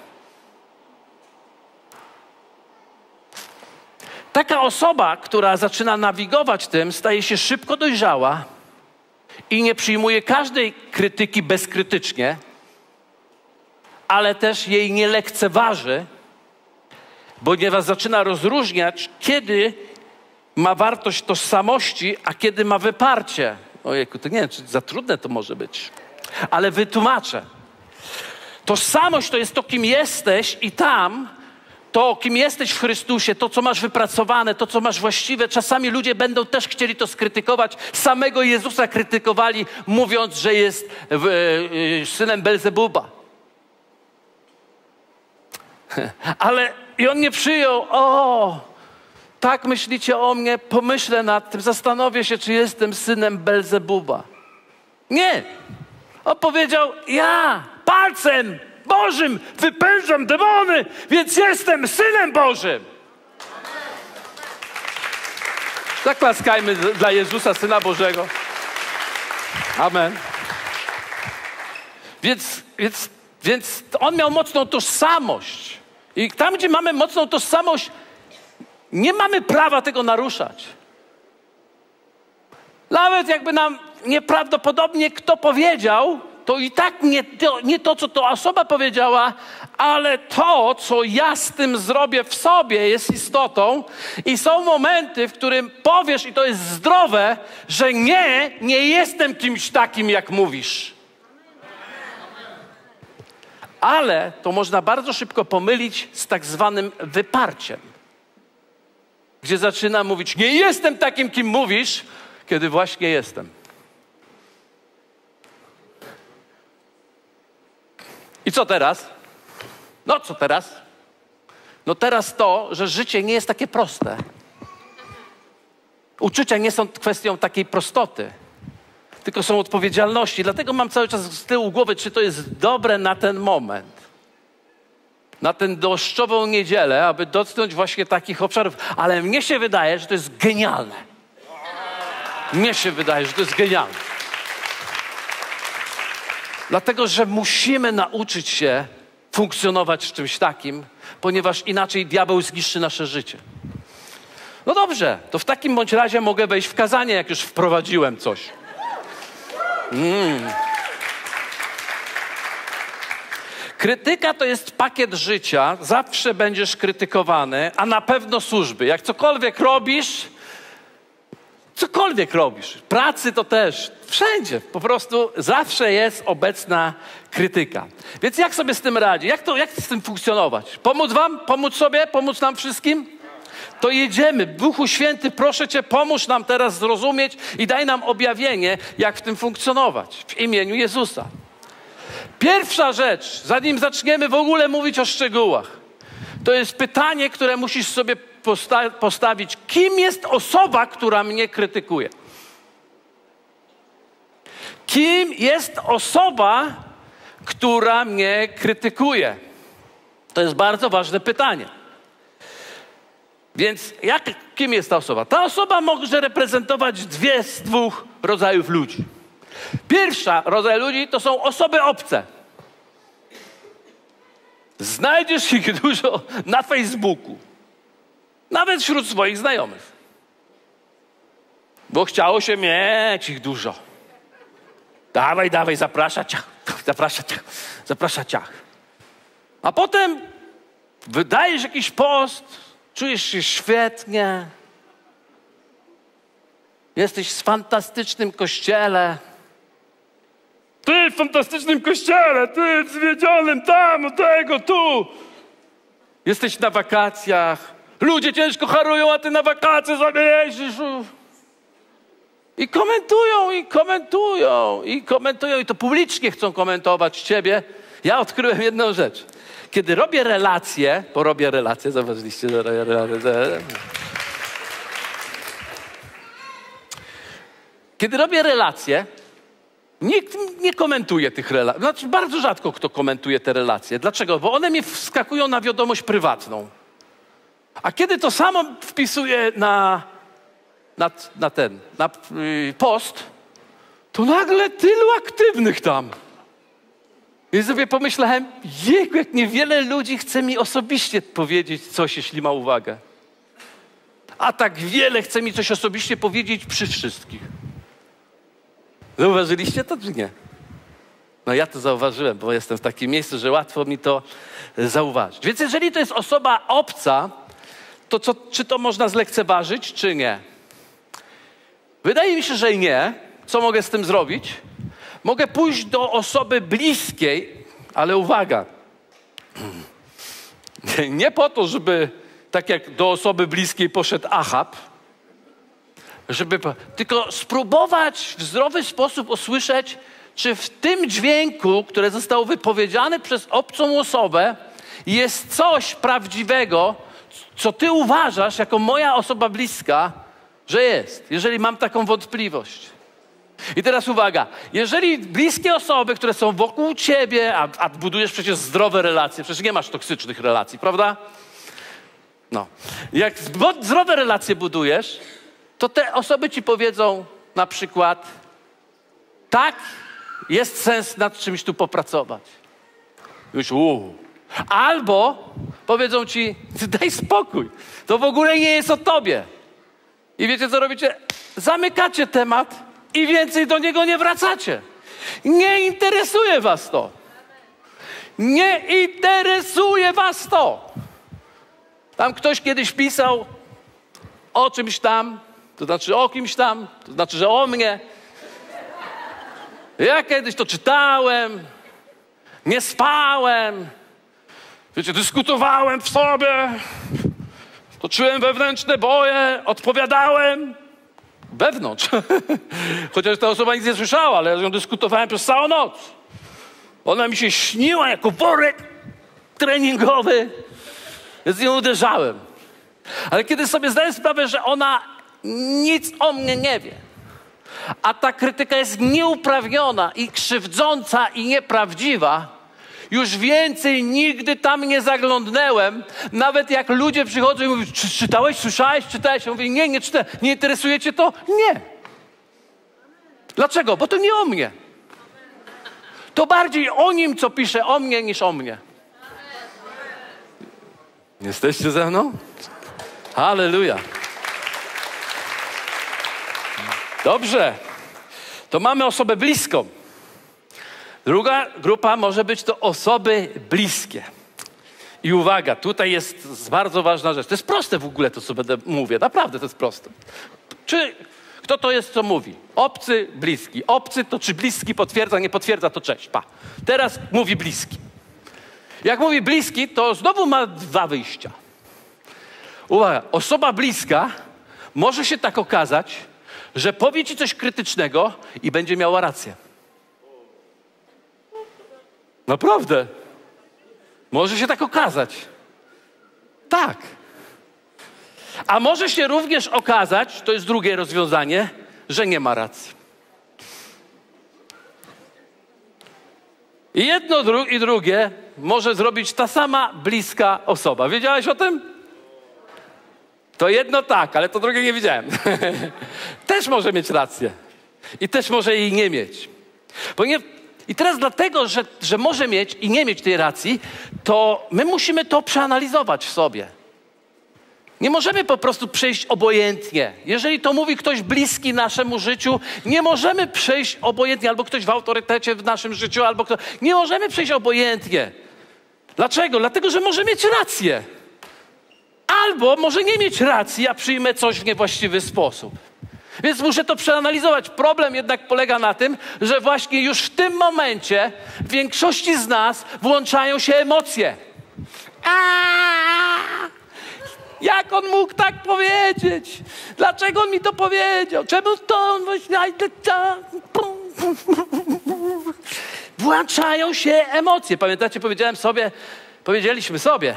Taka osoba, która zaczyna nawigować tym, staje się szybko dojrzała i nie przyjmuje każdej krytyki bezkrytycznie, ale też jej nie lekceważy, ponieważ zaczyna rozróżniać, kiedy ma wartość tożsamości, a kiedy ma wyparcie. Ojejku, to nie wiem, czy za trudne to może być. Ale wytłumaczę. Tożsamość to jest to, kim jesteś i tam to, kim jesteś w Chrystusie, to, co masz wypracowane, to, co masz właściwe. Czasami ludzie będą też chcieli to skrytykować. Samego Jezusa krytykowali, mówiąc, że jest w, y, synem Belzebuba. Ale i on nie przyjął. O, tak myślicie o mnie, pomyślę nad tym, zastanowię się, czy jestem synem Belzebuba. Nie. On powiedział, ja palcem Bożym wypędzam demony, więc jestem synem Bożym. Zaklaskajmy dla Jezusa, Syna Bożego. Amen. Więc, więc, więc on miał mocną tożsamość. I tam, gdzie mamy mocną tożsamość, nie mamy prawa tego naruszać. Nawet jakby nam nieprawdopodobnie kto powiedział, to i tak nie to, nie to, co ta osoba powiedziała, ale to, co ja z tym zrobię w sobie, jest istotą. I są momenty, w którym powiesz, i to jest zdrowe, że nie, nie jestem kimś takim, jak mówisz. Ale to można bardzo szybko pomylić z tak zwanym wyparciem, gdzie zaczyna mówić, nie jestem takim, kim mówisz, kiedy właśnie jestem. I co teraz? No co teraz? No teraz to, że życie nie jest takie proste. Uczucia nie są kwestią takiej prostoty, tylko są odpowiedzialności. Dlatego mam cały czas z tyłu głowy, czy to jest dobre na ten moment. Na tę deszczową niedzielę, aby dotknąć właśnie takich obszarów. Ale mnie się wydaje, że to jest genialne. Mnie się wydaje, że to jest genialne. Dlatego, że musimy nauczyć się funkcjonować w czymś takim, ponieważ inaczej diabeł zniszczy nasze życie. No dobrze, to w takim bądź razie mogę wejść w kazanie, jak już wprowadziłem coś. Mm. Krytyka to jest pakiet życia, zawsze będziesz krytykowany, a na pewno służby. Jak cokolwiek robisz, Cokolwiek robisz, pracy to też, wszędzie po prostu zawsze jest obecna krytyka. Więc jak sobie z tym radzi? Jak, to, jak z tym funkcjonować? Pomóc wam? Pomóc sobie? Pomóc nam wszystkim? To jedziemy. Duchu Święty, proszę Cię, pomóż nam teraz zrozumieć i daj nam objawienie, jak w tym funkcjonować. W imieniu Jezusa. Pierwsza rzecz, zanim zaczniemy w ogóle mówić o szczegółach, to jest pytanie, które musisz sobie posta- postawić. Kim jest osoba, która mnie krytykuje? Kim jest osoba, która mnie krytykuje? To jest bardzo ważne pytanie. Więc jak, kim jest ta osoba? Ta osoba może reprezentować dwie z dwóch rodzajów ludzi. Pierwsza rodzaj ludzi to są osoby obce. Znajdziesz ich dużo na Facebooku. Nawet wśród swoich znajomych. Bo chciało się mieć ich dużo. Dawaj, dawaj, zaprasza cię, zaprasza cię, zaprasza cię. A potem wydajesz jakiś post, czujesz się świetnie. Jesteś w fantastycznym kościele. Ty w fantastycznym kościele, ty w zwiedzionym tam, tego, tu. Jesteś na wakacjach. Ludzie ciężko harują, a ty na wakacje sobie jeździsz. I komentują, i komentują, i komentują. I to publicznie chcą komentować ciebie. Ja odkryłem jedną rzecz. Kiedy robię relacje, bo robię relacje, zauważyliście, że robię relacje. Kiedy robię relacje, nikt nie komentuje tych relacji. Znaczy, bardzo rzadko kto komentuje te relacje. Dlaczego? Bo one mi wskakują na wiadomość prywatną. A kiedy to samo wpisuję na, na, na ten, na yy, post, to nagle tylu aktywnych tam. I sobie pomyślałem, jejku, jak niewiele ludzi chce mi osobiście powiedzieć coś, jeśli ma uwagę. A tak wiele chce mi coś osobiście powiedzieć przy wszystkich. Zauważyliście to, czy nie? No ja to zauważyłem, bo jestem w takim miejscu, że łatwo mi to zauważyć. Więc jeżeli to jest osoba obca, to co, czy to można zlekceważyć, czy nie? Wydaje mi się, że nie. Co mogę z tym zrobić? Mogę pójść do osoby bliskiej, ale uwaga, nie po to, żeby tak jak do osoby bliskiej poszedł Achab, żeby, tylko spróbować w zdrowy sposób usłyszeć, czy w tym dźwięku, które zostało wypowiedziane przez obcą osobę, jest coś prawdziwego, co ty uważasz jako moja osoba bliska, że jest, jeżeli mam taką wątpliwość. I teraz uwaga, jeżeli bliskie osoby, które są wokół ciebie, a, a budujesz przecież zdrowe relacje, przecież nie masz toksycznych relacji, prawda? No. Jak zdrowe relacje budujesz, to te osoby ci powiedzą na przykład, tak, jest sens nad czymś tu popracować. Już, uu. Albo powiedzą ci, daj spokój, to w ogóle nie jest o tobie. I wiecie co robicie? Zamykacie temat i więcej do niego nie wracacie. Nie interesuje was to. Nie interesuje was to. Tam ktoś kiedyś pisał o czymś tam, to znaczy o kimś tam, to znaczy, że o mnie. Ja kiedyś to czytałem, nie spałem, wiecie, dyskutowałem w sobie, toczyłem wewnętrzne boje, odpowiadałem wewnątrz. Chociaż ta osoba nic nie słyszała, ale ja z nią dyskutowałem przez całą noc. Ona mi się śniła jako worek treningowy, z nią uderzałem. Ale kiedy sobie zdaję sprawę, że ona nic o mnie nie wie, a ta krytyka jest nieuprawniona i krzywdząca i nieprawdziwa, już więcej nigdy tam nie zaglądnęłem. Nawet jak ludzie przychodzą i mówią, czy czytałeś, słyszałeś, czytałeś? Ja mówię, nie, nie czytałem. Nie interesuje cię to? Nie. Dlaczego? Bo to nie o mnie. To bardziej o nim, co pisze o mnie, niż o mnie. Jesteście ze mną? Halleluja. Dobrze. To mamy osobę bliską. Druga grupa może być to osoby bliskie. I uwaga, tutaj jest bardzo ważna rzecz. To jest proste w ogóle to, co będę mówię. Naprawdę to jest proste. Czy Kto to jest, co mówi? Obcy, bliski. Obcy to czy bliski potwierdza, nie potwierdza, to cześć, pa. Teraz mówi bliski. Jak mówi bliski, to znowu ma dwa wyjścia. Uwaga, osoba bliska może się tak okazać, że powie ci coś krytycznego i będzie miała rację. Naprawdę. Może się tak okazać. Tak. A może się również okazać, to jest drugie rozwiązanie, że nie ma racji. I jedno dru- i drugie może zrobić ta sama bliska osoba. Wiedziałeś o tym? To jedno tak, ale to drugie nie wiedziałem. Też może mieć rację. I też może jej nie mieć. Ponieważ I teraz dlatego, że, że może mieć i nie mieć tej racji, to my musimy to przeanalizować w sobie. Nie możemy po prostu przejść obojętnie. Jeżeli to mówi ktoś bliski naszemu życiu, nie możemy przejść obojętnie, albo ktoś w autorytecie w naszym życiu, albo ktoś... Nie możemy przejść obojętnie. Dlaczego? Dlatego, że może mieć rację. Albo może nie mieć racji, a przyjmę coś w niewłaściwy sposób. Więc muszę to przeanalizować. Problem jednak polega na tym, że właśnie już w tym momencie w większości z nas włączają się emocje. Aaaa! Jak on mógł tak powiedzieć? Dlaczego on mi to powiedział? Czemu to on właśnie... Włączają się emocje. Pamiętacie, powiedziałem sobie, powiedzieliśmy sobie,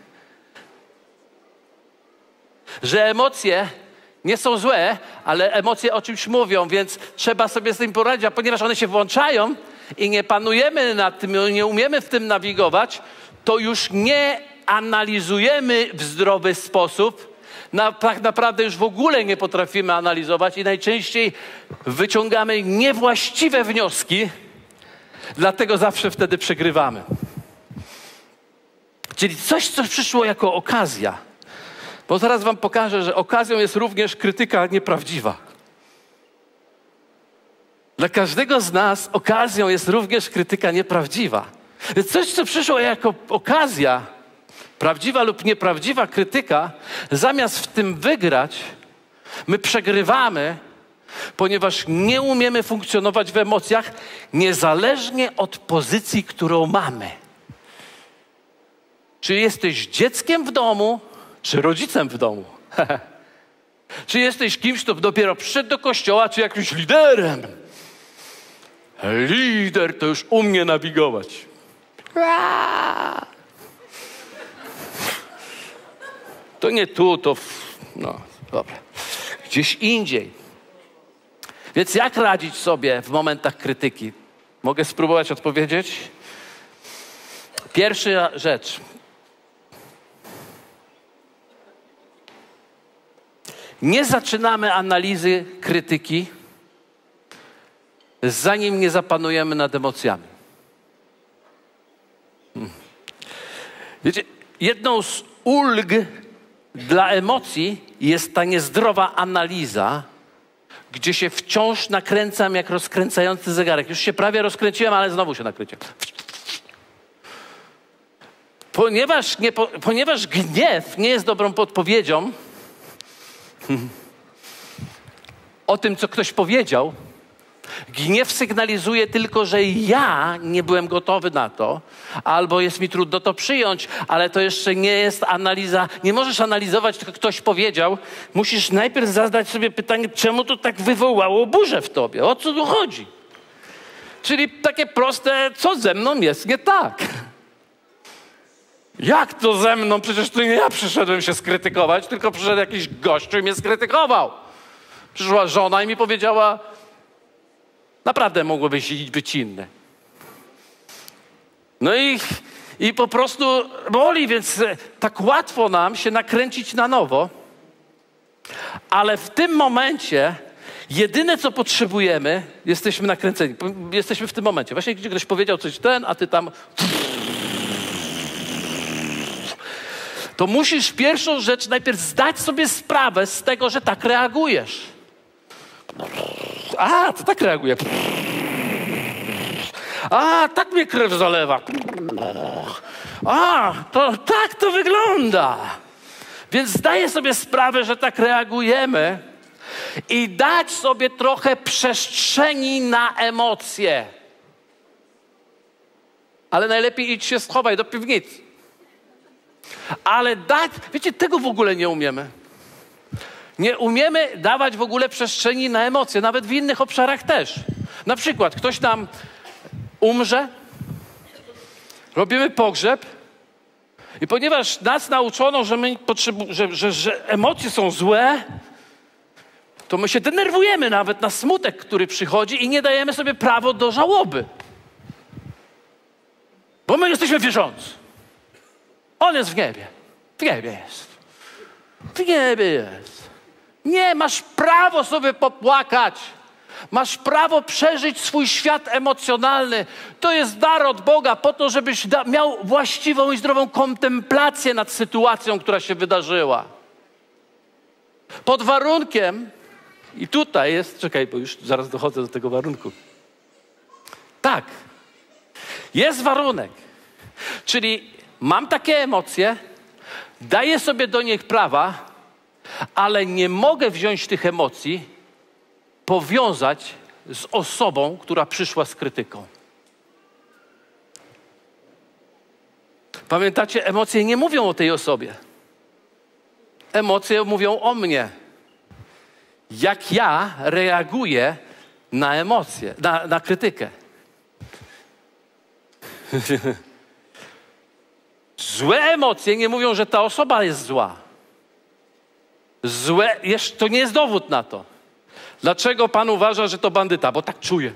że emocje nie są złe, ale emocje o czymś mówią, więc trzeba sobie z tym poradzić, a ponieważ one się włączają i nie panujemy nad tym, nie umiemy w tym nawigować, to już nie analizujemy w zdrowy sposób. Na, tak naprawdę już w ogóle nie potrafimy analizować i najczęściej wyciągamy niewłaściwe wnioski, dlatego zawsze wtedy przegrywamy. Czyli coś, co przyszło jako okazja. Bo zaraz wam pokażę, że okazją jest również krytyka nieprawdziwa. Dla każdego z nas okazją jest również krytyka nieprawdziwa. Więc coś, co przyszło jako okazja, prawdziwa lub nieprawdziwa krytyka, zamiast w tym wygrać, my przegrywamy, ponieważ nie umiemy funkcjonować w emocjach, niezależnie od pozycji, którą mamy. Czy jesteś dzieckiem w domu, czy rodzicem w domu? Czy jesteś kimś, kto dopiero przyszedł do kościoła, czy jakimś liderem? Lider to już umie nawigować. To nie tu, to... W... No, dobra. Gdzieś indziej. Więc jak radzić sobie w momentach krytyki? Mogę spróbować odpowiedzieć? Pierwsza rzecz. Nie zaczynamy analizy krytyki, zanim nie zapanujemy nad emocjami. Hmm. Wiecie, jedną z ulg dla emocji jest ta niezdrowa analiza, gdzie się wciąż nakręcam jak rozkręcający zegarek. Już się prawie rozkręciłem, ale znowu się nakręciłem. Ponieważ, nie, po, ponieważ gniew nie jest dobrą podpowiedzią o tym, co ktoś powiedział, gniew sygnalizuje tylko, że ja nie byłem gotowy na to, albo jest mi trudno to przyjąć, ale to jeszcze nie jest analiza. Nie możesz analizować, tylko ktoś powiedział. Musisz najpierw zadać sobie pytanie, czemu to tak wywołało burzę w tobie? O co tu chodzi? Czyli takie proste, co ze mną jest nie tak? Jak to ze mną? Przecież to nie ja przyszedłem się skrytykować, tylko przyszedł jakiś gościu i mnie skrytykował. Przyszła żona i mi powiedziała, naprawdę mogłoby być inne. No i, i po prostu boli, więc tak łatwo nam się nakręcić na nowo, ale w tym momencie jedyne, co potrzebujemy, jesteśmy nakręceni. Jesteśmy w tym momencie. Właśnie gdzie ktoś powiedział coś ten, a ty tam... To musisz pierwszą rzecz najpierw zdać sobie sprawę z tego, że tak reagujesz. A, to tak reaguje. A, tak mnie krew zalewa. A, to tak to wygląda. Więc zdaję sobie sprawę, że tak reagujemy, i dać sobie trochę przestrzeni na emocje. Ale najlepiej idź się schowaj do piwnicy. Ale dać, wiecie, tego w ogóle nie umiemy. Nie umiemy dawać w ogóle przestrzeni na emocje, nawet w innych obszarach też. Na przykład ktoś nam umrze, robimy pogrzeb i ponieważ nas nauczono, że, my potrzebu- że, że, że emocje są złe, to my się denerwujemy nawet na smutek, który przychodzi i nie dajemy sobie prawa do żałoby. Bo my jesteśmy wierzący. On jest w niebie. W niebie jest. W niebie jest. Nie, masz prawo sobie popłakać. Masz prawo przeżyć swój świat emocjonalny. To jest dar od Boga po to, żebyś da- miał właściwą i zdrową kontemplację nad sytuacją, która się wydarzyła. Pod warunkiem, i tutaj jest, czekaj, bo już zaraz dochodzę do tego warunku. Tak, jest warunek. Czyli mam takie emocje, daję sobie do nich prawa, ale nie mogę wziąć tych emocji, powiązać z osobą, która przyszła z krytyką. Pamiętacie, emocje nie mówią o tej osobie. Emocje mówią o mnie. Jak ja reaguję na emocje, na, na krytykę. Złe emocje nie mówią, że ta osoba jest zła. Złe, jeszcze, to nie jest dowód na to. Dlaczego Pan uważa, że to bandyta? Bo tak czuje.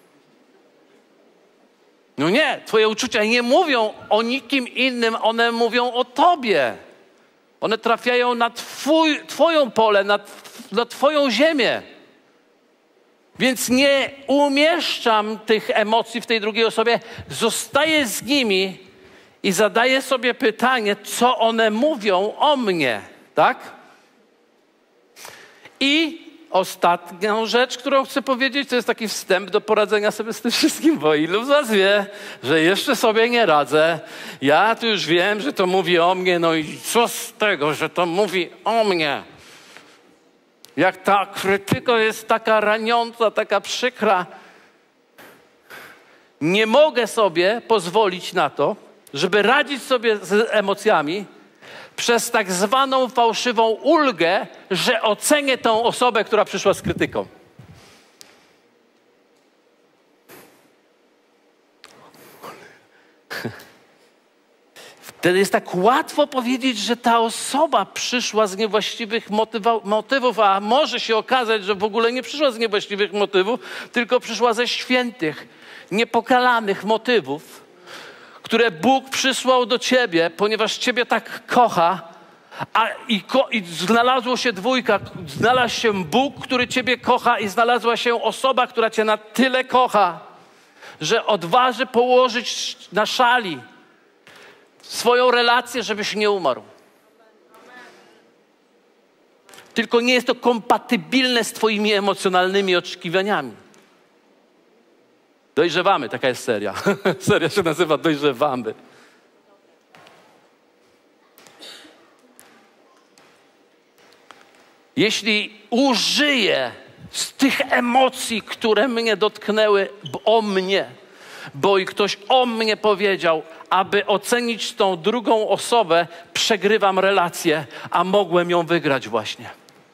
No nie, twoje uczucia nie mówią o nikim innym, one mówią o tobie. One trafiają na twój, twoją pole, na, na twoją ziemię. Więc nie umieszczam tych emocji w tej drugiej osobie, zostaję z nimi i zadaję sobie pytanie, co one mówią o mnie, tak? I ostatnią rzecz, którą chcę powiedzieć, to jest taki wstęp do poradzenia sobie z tym wszystkim, bo ilu z was wie, że jeszcze sobie nie radzę. Ja tu już wiem, że to mówi o mnie, no i co z tego, że to mówi o mnie? Jak ta krytyka jest taka raniąca, taka przykra, nie mogę sobie pozwolić na to, żeby radzić sobie z emocjami przez tak zwaną fałszywą ulgę, że ocenię tą osobę, która przyszła z krytyką. Wtedy jest tak łatwo powiedzieć, że ta osoba przyszła z niewłaściwych motywa- motywów, a może się okazać, że w ogóle nie przyszła z niewłaściwych motywów, tylko przyszła ze świętych, niepokalanych motywów, które Bóg przysłał do ciebie, ponieważ ciebie tak kocha, a i, ko- i znalazło się dwójka, znalazł się Bóg, który ciebie kocha i znalazła się osoba, która cię na tyle kocha, że odważy położyć na szali swoją relację, żebyś nie umarł. Tylko nie jest to kompatybilne z twoimi emocjonalnymi oczekiwaniami. Dojrzewamy, taka jest seria. Seria się nazywa Dojrzewamy. Jeśli użyję z tych emocji, które mnie dotknęły, o mnie, bo i ktoś o mnie powiedział, aby ocenić tą drugą osobę, przegrywam relację, a mogłem ją wygrać właśnie.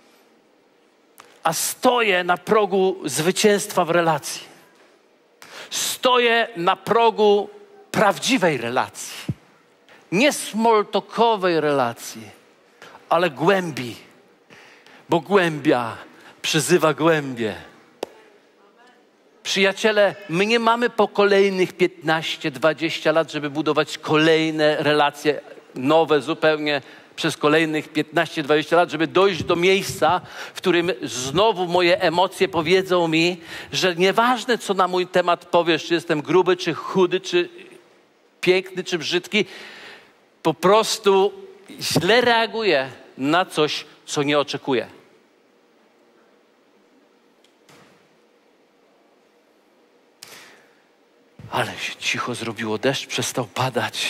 A stoję na progu zwycięstwa w relacji. Stoję na progu prawdziwej relacji. Nie small-talkowej relacji, ale głębi. Bo głębia przyzywa głębie. Przyjaciele, my nie mamy po kolejnych piętnaście dwadzieścia lat, żeby budować kolejne relacje, nowe zupełnie, przez kolejnych piętnaście dwadzieścia lat, żeby dojść do miejsca, w którym znowu moje emocje powiedzą mi, że nieważne, co na mój temat powiesz, czy jestem gruby, czy chudy, czy piękny, czy brzydki, po prostu źle reaguję na coś, co nie oczekuję. Ale się cicho zrobiło, deszcz przestał padać.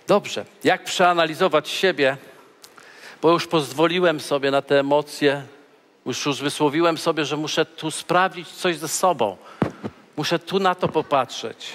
Dobrze, jak przeanalizować siebie, bo już pozwoliłem sobie na te emocje, już, już wysłowiłem sobie, że muszę tu sprawdzić coś ze sobą. Muszę tu na to popatrzeć.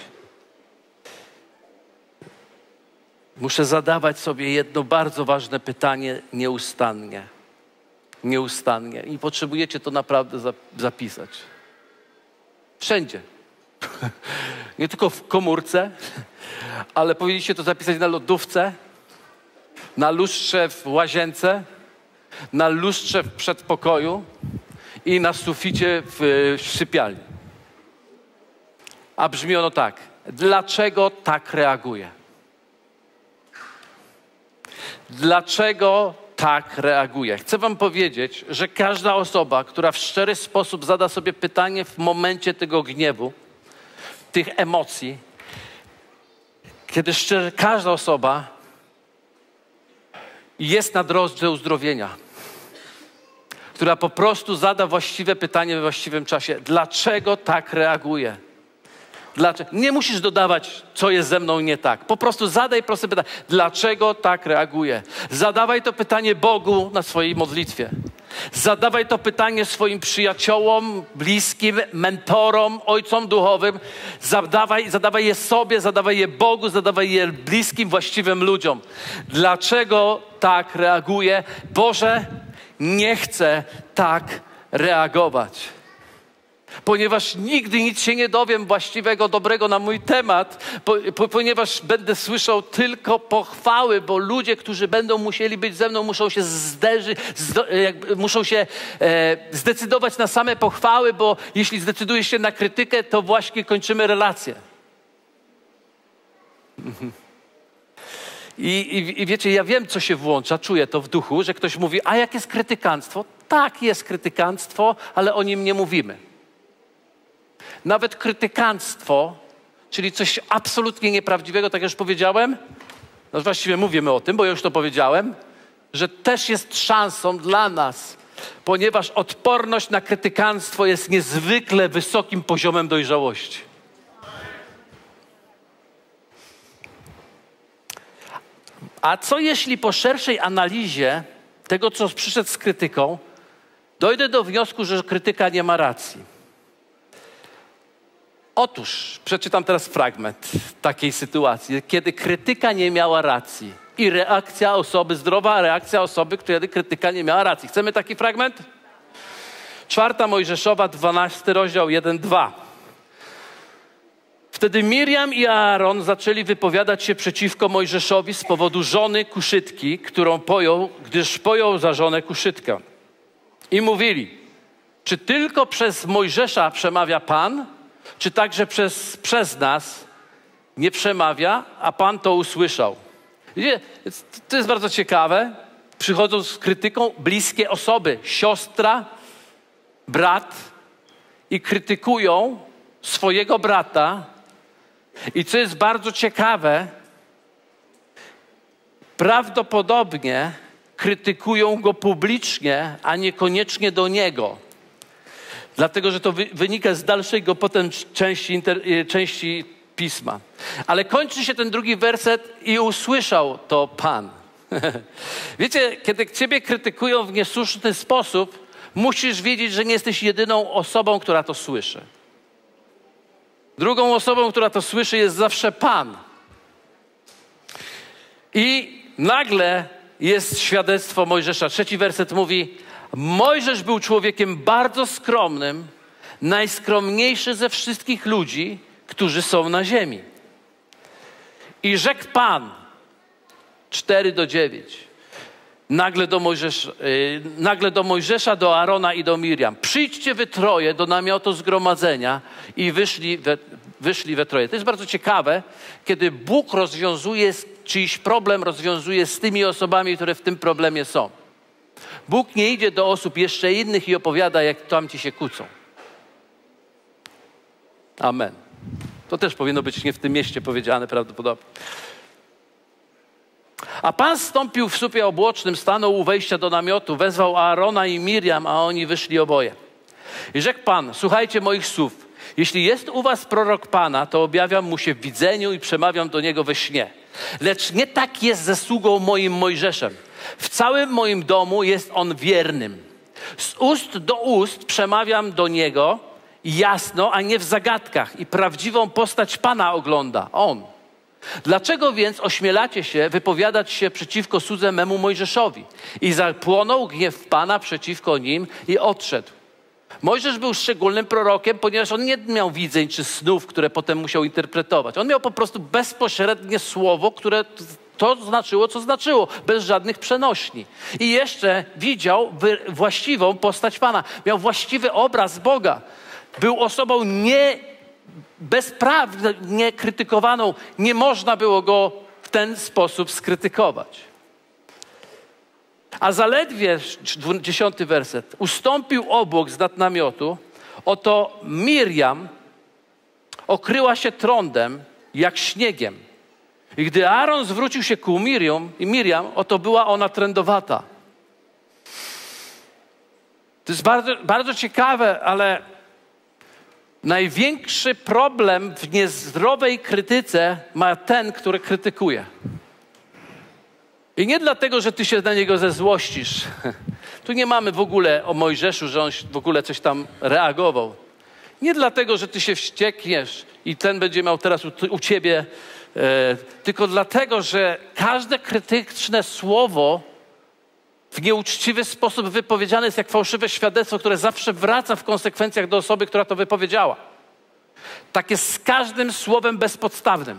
Muszę zadawać sobie jedno bardzo ważne pytanie nieustannie. Nieustannie. I potrzebujecie to naprawdę zapisać. Wszędzie. Nie tylko w komórce, ale powinniście to zapisać na lodówce, na lustrze w łazience, na lustrze w przedpokoju i na suficie w sypialni. A brzmi ono tak. Dlaczego tak reaguję? Dlaczego tak reaguję? Chcę wam powiedzieć, że każda osoba, która w szczery sposób zada sobie pytanie w momencie tego gniewu, tych emocji, kiedy szczerze każda osoba jest na drodze uzdrowienia, która po prostu zada właściwe pytanie we właściwym czasie. Dlaczego tak reaguję? Dlaczego? Nie musisz dodawać, co jest ze mną nie tak. Po prostu zadaj proste pytanie. Dlaczego tak reaguję? Zadawaj to pytanie Bogu na swojej modlitwie. Zadawaj to pytanie swoim przyjaciołom, bliskim, mentorom, ojcom duchowym. Zadawaj, zadawaj je sobie, zadawaj je Bogu, zadawaj je bliskim, właściwym ludziom. Dlaczego tak reaguję? Boże, nie chcę tak reagować. Ponieważ nigdy nic się nie dowiem właściwego, dobrego na mój temat, po, po, ponieważ będę słyszał tylko pochwały, bo ludzie, którzy będą musieli być ze mną, muszą się zderzyć, zdo, jak, muszą się e, zdecydować na same pochwały, bo jeśli zdecydujesz się na krytykę, to właśnie kończymy relację. I, i, I wiecie, ja wiem, co się włącza, czuję to w duchu, że ktoś mówi, a jak jest krytykanstwo? Tak, jest krytykanstwo, ale o nim nie mówimy. Nawet krytykanstwo, czyli coś absolutnie nieprawdziwego, tak jak już powiedziałem, no właściwie mówimy o tym, bo ja już to powiedziałem, że też jest szansą dla nas, ponieważ odporność na krytykanstwo jest niezwykle wysokim poziomem dojrzałości. A co jeśli po szerszej analizie tego, co przyszedł z krytyką, dojdę do wniosku, że krytyka nie ma racji? Otóż, przeczytam teraz fragment takiej sytuacji, kiedy krytyka nie miała racji i reakcja osoby, zdrowa reakcja osoby, kiedy krytyka nie miała racji. Chcemy taki fragment? Czwarta Mojżeszowa, dwanasty rozdział, jeden, dwa. Wtedy Miriam i Aaron zaczęli wypowiadać się przeciwko Mojżeszowi z powodu żony Kuszytki, którą pojął, gdyż pojął za żonę Kuszytkę. I mówili, czy tylko przez Mojżesza przemawia Pan, czy także przez, przez nas nie przemawia, a Pan to usłyszał. Wiecie, to jest bardzo ciekawe. Przychodzą z krytyką bliskie osoby, siostra, brat i krytykują swojego brata. I co jest bardzo ciekawe, prawdopodobnie krytykują go publicznie, a niekoniecznie do niego. Dlatego, że to wy, wynika z dalszego potem części, inter, części pisma. Ale kończy się ten drugi werset i usłyszał to Pan. Wiecie, kiedy ciebie krytykują w niesłuszny sposób, musisz wiedzieć, że nie jesteś jedyną osobą, która to słyszy. Drugą osobą, która to słyszy, jest zawsze Pan. I nagle jest świadectwo Mojżesza. Trzeci werset mówi, Mojżesz był człowiekiem bardzo skromnym, najskromniejszy ze wszystkich ludzi, którzy są na ziemi. I rzekł Pan, cztery do dziewięć, nagle do Mojżesza, yy, nagle do Mojżesza, do Aarona i do Miriam. Przyjdźcie wy troje do namiotu zgromadzenia i wyszli we, wyszli we troje. To jest bardzo ciekawe, kiedy Bóg rozwiązuje czyjś problem, rozwiązuje z tymi osobami, które w tym problemie są. Bóg nie idzie do osób jeszcze innych i opowiada, jak tamci się kłócą. Amen. To też powinno być nie w tym mieście powiedziane prawdopodobnie. A Pan zstąpił w słupie obłocznym, stanął u wejścia do namiotu, wezwał Aarona i Miriam, a oni wyszli oboje. I rzekł Pan, słuchajcie moich słów. Jeśli jest u was prorok Pana, to objawiam mu się w widzeniu i przemawiam do niego we śnie. Lecz nie tak jest ze sługą moim Mojżeszem. W całym moim domu jest on wiernym. Z ust do ust przemawiam do niego jasno, a nie w zagadkach, i prawdziwą postać Pana ogląda on. Dlaczego więc ośmielacie się wypowiadać się przeciwko słudze memu Mojżeszowi? I zapłonął gniew Pana przeciwko nim i odszedł. Mojżesz był szczególnym prorokiem, ponieważ on nie miał widzeń czy snów, które potem musiał interpretować. On miał po prostu bezpośrednie słowo, które to znaczyło, co znaczyło, bez żadnych przenośni. I jeszcze widział właściwą postać Pana. Miał właściwy obraz Boga. Był osobą nie bezprawnie krytykowaną. Nie można było go w ten sposób skrytykować. A zaledwie, dziesiąty werset, ustąpił obłok z nad namiotu, oto Mirjam okryła się trądem jak śniegiem. I gdy Aaron zwrócił się ku Mirjam, i Mirjam, oto była ona trędowata. To jest bardzo, bardzo ciekawe, ale największy problem w niezdrowej krytyce ma ten, który krytykuje. I nie dlatego, że ty się na niego zezłościsz. Tu nie mamy w ogóle o Mojżeszu, że on w ogóle coś tam reagował. Nie dlatego, że ty się wściekniesz i ten będzie miał teraz u, u ciebie, e, tylko dlatego, że każde krytyczne słowo w nieuczciwy sposób wypowiedziane jest jak fałszywe świadectwo, które zawsze wraca w konsekwencjach do osoby, która to wypowiedziała. Tak jest z każdym słowem bezpodstawnym.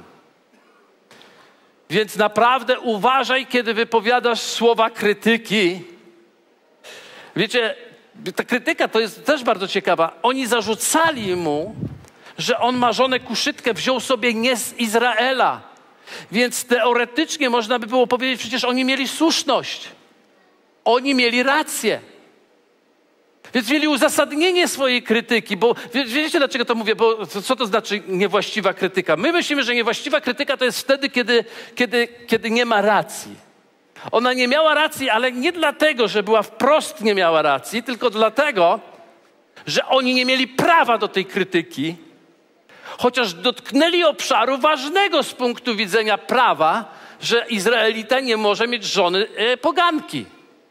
Więc naprawdę uważaj, kiedy wypowiadasz słowa krytyki. Wiecie, ta krytyka to jest też bardzo ciekawa. Oni zarzucali mu, że on ma żonę Kuszytkę, wziął sobie nie z Izraela. Więc teoretycznie można by było powiedzieć, przecież oni mieli słuszność. Oni mieli rację. Więc mieli uzasadnienie swojej krytyki, bo wiecie, dlaczego to mówię, bo co to znaczy niewłaściwa krytyka? My myślimy, że niewłaściwa krytyka to jest wtedy, kiedy, kiedy, kiedy nie ma racji. Ona nie miała racji, ale nie dlatego, że była wprost nie miała racji, tylko dlatego, że oni nie mieli prawa do tej krytyki, chociaż dotknęli obszaru ważnego z punktu widzenia prawa, że Izraelita nie może mieć żony e, poganki.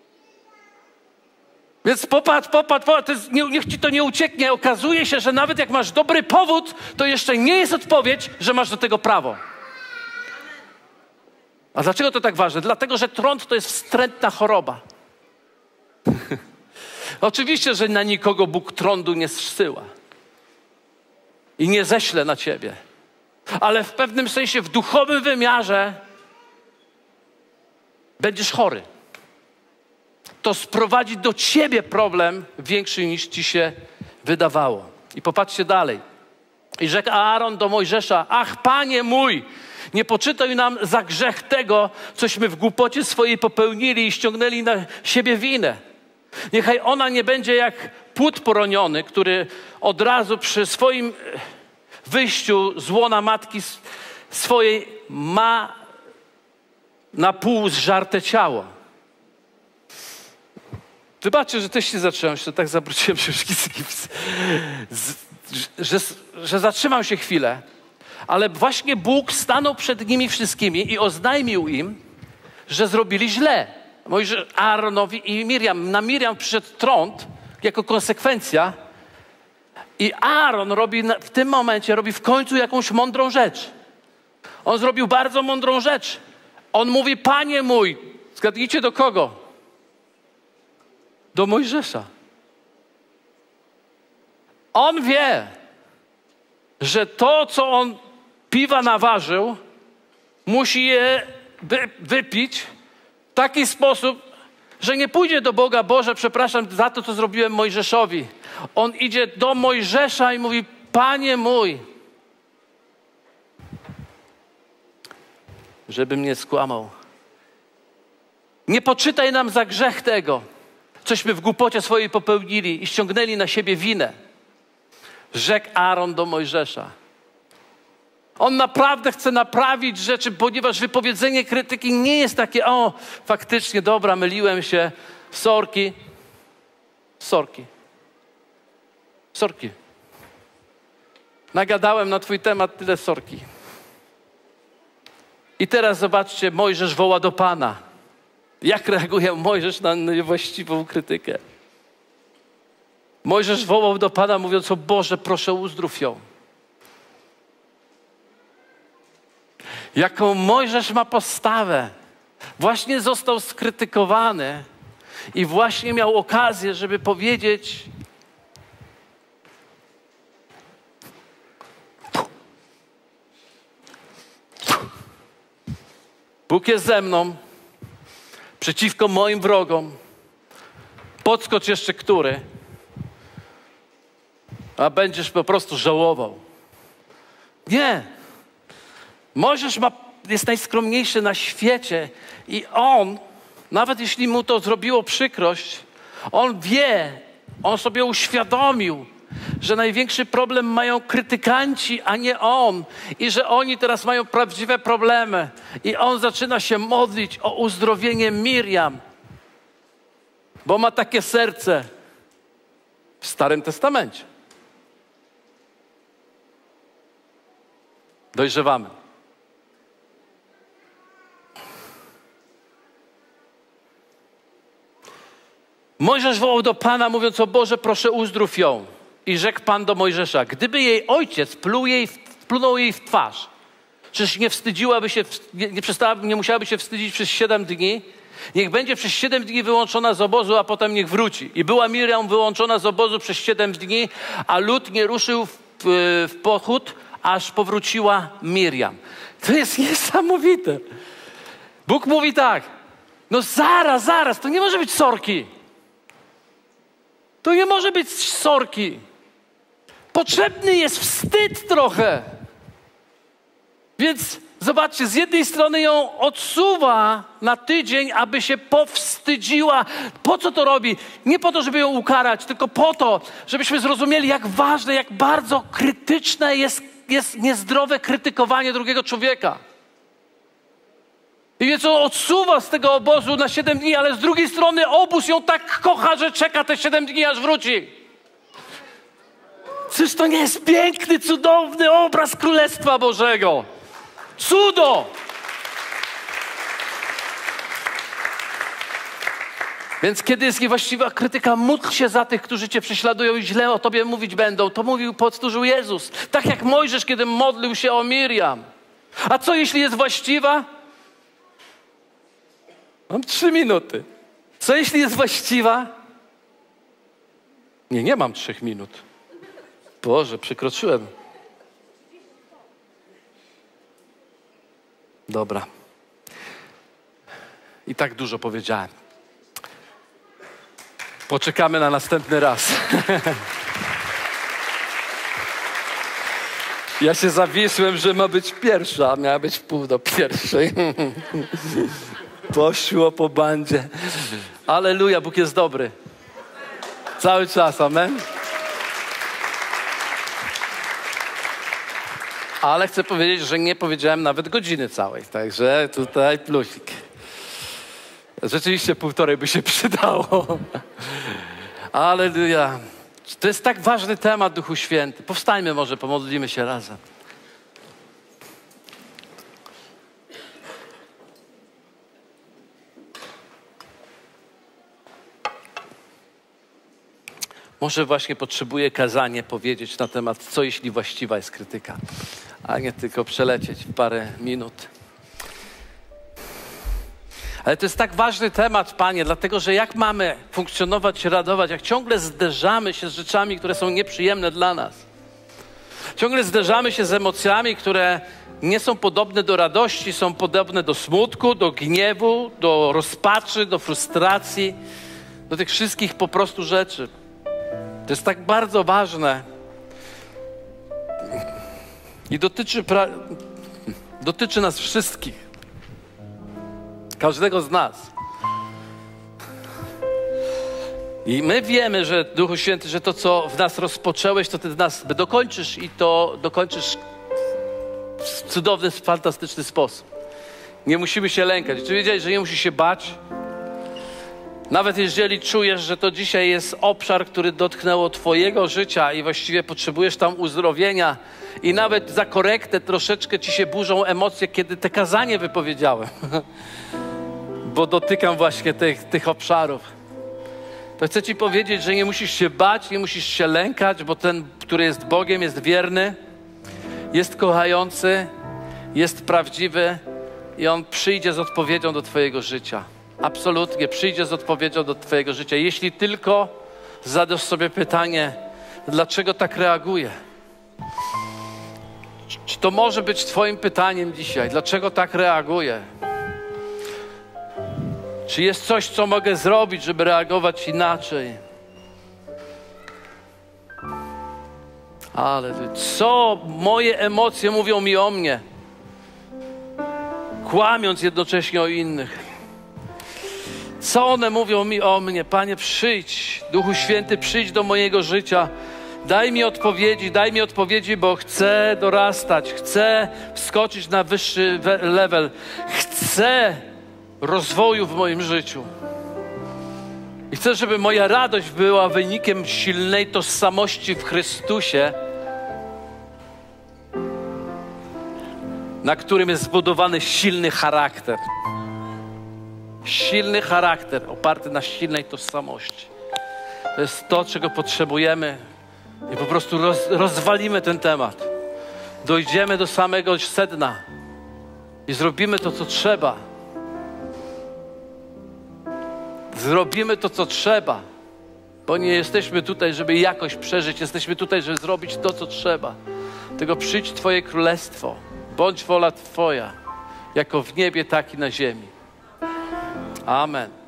Więc popatrz, popatrz, popatrz, to jest, nie, niech ci to nie ucieknie. Okazuje się, że nawet jak masz dobry powód, to jeszcze nie jest odpowiedź, że masz do tego prawo. A dlaczego to tak ważne? Dlatego, że trąd to jest wstrętna choroba. Oczywiście, że na nikogo Bóg trądu nie zsyła. I nie ześle na ciebie. Ale w pewnym sensie w duchowym wymiarze będziesz chory. To sprowadzi do ciebie problem większy niż ci się wydawało. I popatrzcie dalej. I rzekł Aaron do Mojżesza: ach, Panie mój, nie poczytaj nam za grzech tego, cośmy w głupocie swojej popełnili i ściągnęli na siebie winę. Niechaj ona nie będzie jak płód poroniony, który od razu przy swoim wyjściu z łona matki swojej ma na pół zżarte ciało. Wybaczcie, że też się zacząłem, że tak zawróciłem się, że, że zatrzymam się chwilę, ale właśnie Bóg stanął przed nimi wszystkimi i oznajmił im, że zrobili źle. Mojżesz, Aaronowi i Mirjam. Na Mirjam przyszedł trąd jako konsekwencja i Aaron robi w tym momencie, robi w końcu jakąś mądrą rzecz. On zrobił bardzo mądrą rzecz. On mówi: Panie mój, zgadnijcie do kogo? Do Mojżesza. On wie, że to, co on piwa naważył, musi je wy, wypić w taki sposób, że nie pójdzie do Boga: Boże, przepraszam za to, co zrobiłem Mojżeszowi. On idzie do Mojżesza i mówi: Panie mój, żebym nie skłamał, nie poczytaj nam za grzech tego, cośmy w głupocie swojej popełnili i ściągnęli na siebie winę. Rzekł Aaron do Mojżesza. On naprawdę chce naprawić rzeczy, ponieważ wypowiedzenie krytyki nie jest takie: o, faktycznie, dobra, myliłem się, sorki, sorki, sorki. Nagadałem na twój temat tyle sorki. I teraz zobaczcie, Mojżesz woła do Pana. Jak reaguje Mojżesz na niewłaściwą krytykę? Mojżesz wołał do Pana, mówiąc: o Boże, proszę, uzdrów ją. Jaką Mojżesz ma postawę. Właśnie został skrytykowany i właśnie miał okazję, żeby powiedzieć: Bóg jest ze mną, przeciwko moim wrogom. Podskocz jeszcze który, a będziesz po prostu żałował. Nie. Mojżesz ma, jest najskromniejszy na świecie i on, nawet jeśli mu to zrobiło przykrość, on wie, on sobie uświadomił, że największy problem mają krytykanci, a nie on. I że oni teraz mają prawdziwe problemy. I on zaczyna się modlić o uzdrowienie Mirjam. Bo ma takie serce w Starym Testamencie. Dojrzewamy. Mojżesz wołał do Pana, mówiąc: o Boże, proszę, uzdrów ją. I rzekł Pan do Mojżesza: gdyby jej ojciec pluł jej, plunął jej w twarz, czyż nie wstydziłaby się, nie, nie, przestała, nie musiałaby się wstydzić przez siedem dni? Niech będzie przez siedem dni wyłączona z obozu, a potem niech wróci. I była Mirjam wyłączona z obozu przez siedem dni, a lud nie ruszył w, w, w pochód, aż powróciła Mirjam. To jest niesamowite. Bóg mówi tak: no zaraz, zaraz, to nie może być sorki. To nie może być sorki. Potrzebny jest wstyd trochę. Więc zobaczcie, z jednej strony ją odsuwa na tydzień, aby się powstydziła. Po co to robi? Nie po to, żeby ją ukarać, tylko po to, żebyśmy zrozumieli, jak ważne, jak bardzo krytyczne jest, jest niezdrowe krytykowanie drugiego człowieka. I więc on odsuwa z tego obozu na siedem dni, ale z drugiej strony obóz ją tak kocha, że czeka te siedem dni, aż wróci. Czyż to nie jest piękny, cudowny obraz Królestwa Bożego? Cudo! Więc kiedy jest niewłaściwa krytyka, módl się za tych, którzy cię prześladują i źle o tobie mówić będą. To mówił, powtórzył Jezus. Tak jak Mojżesz, kiedy modlił się o Mirjam. A co jeśli jest właściwa? Mam trzy minuty. Co jeśli jest właściwa? Nie, nie mam trzech minut. Boże, przekroczyłem. Dobra. I tak dużo powiedziałem. Poczekamy na następny raz. Ja się zawisłem, że ma być pierwsza, a miała być w pół do pierwszej. Poszło po bandzie. Alleluja, Bóg jest dobry. Cały czas, amen. Ale chcę powiedzieć, że nie powiedziałem nawet godziny całej, także tutaj plusik. Rzeczywiście półtorej by się przydało. Alleluja. To jest tak ważny temat, Duchu Święty. Powstańmy może, pomodlimy się razem. Może właśnie potrzebuję kazanie powiedzieć na temat, co jeśli właściwa jest krytyka, a nie tylko przelecieć w parę minut. Ale to jest tak ważny temat, Panie, dlatego że jak mamy funkcjonować, radować, jak ciągle zderzamy się z rzeczami, które są nieprzyjemne dla nas. Ciągle zderzamy się z emocjami, które nie są podobne do radości, są podobne do smutku, do gniewu, do rozpaczy, do frustracji, do tych wszystkich po prostu rzeczy. To jest tak bardzo ważne i dotyczy, pra... dotyczy nas wszystkich, każdego z nas. I my wiemy, że Duchu Święty, że to, co w nas rozpocząłeś, to Ty w nas dokończysz i to dokończysz w cudowny, fantastyczny sposób. Nie musimy się lękać. Czy wiedziałeś, że nie musisz się bać? Nawet jeżeli czujesz, że to dzisiaj jest obszar, który dotknęło twojego życia i właściwie potrzebujesz tam uzdrowienia i nawet za korektę troszeczkę ci się burzą emocje, kiedy te kazanie wypowiedziałem, bo dotykam właśnie tych, tych obszarów. To chcę ci powiedzieć, że nie musisz się bać, nie musisz się lękać, bo ten, który jest Bogiem, jest wierny, jest kochający, jest prawdziwy i On przyjdzie z odpowiedzią do twojego życia. Absolutnie, przyjdzie z odpowiedzią do twojego życia. Jeśli tylko zadasz sobie pytanie, dlaczego tak reaguję? Czy to może być twoim pytaniem dzisiaj? Dlaczego tak reaguję? Czy jest coś, co mogę zrobić, żeby reagować inaczej? Ale co moje emocje mówią mi o mnie? Kłamiąc jednocześnie o innych. Co one mówią mi o mnie? Panie, przyjdź, Duchu Święty, przyjdź do mojego życia. Daj mi odpowiedzi, daj mi odpowiedzi, bo chcę dorastać, chcę wskoczyć na wyższy level. Chcę rozwoju w moim życiu. I chcę, żeby moja radość była wynikiem silnej tożsamości w Chrystusie, na którym jest zbudowany silny charakter. Silny charakter oparty na silnej tożsamości. To jest to, czego potrzebujemy i po prostu roz, rozwalimy ten temat. Dojdziemy do samego sedna i zrobimy to, co trzeba. Zrobimy to, co trzeba, bo nie jesteśmy tutaj, żeby jakoś przeżyć. Jesteśmy tutaj, żeby zrobić to, co trzeba. Tego przyjdź Twoje królestwo. Bądź wola Twoja, jako w niebie, tak i na ziemi. Amen.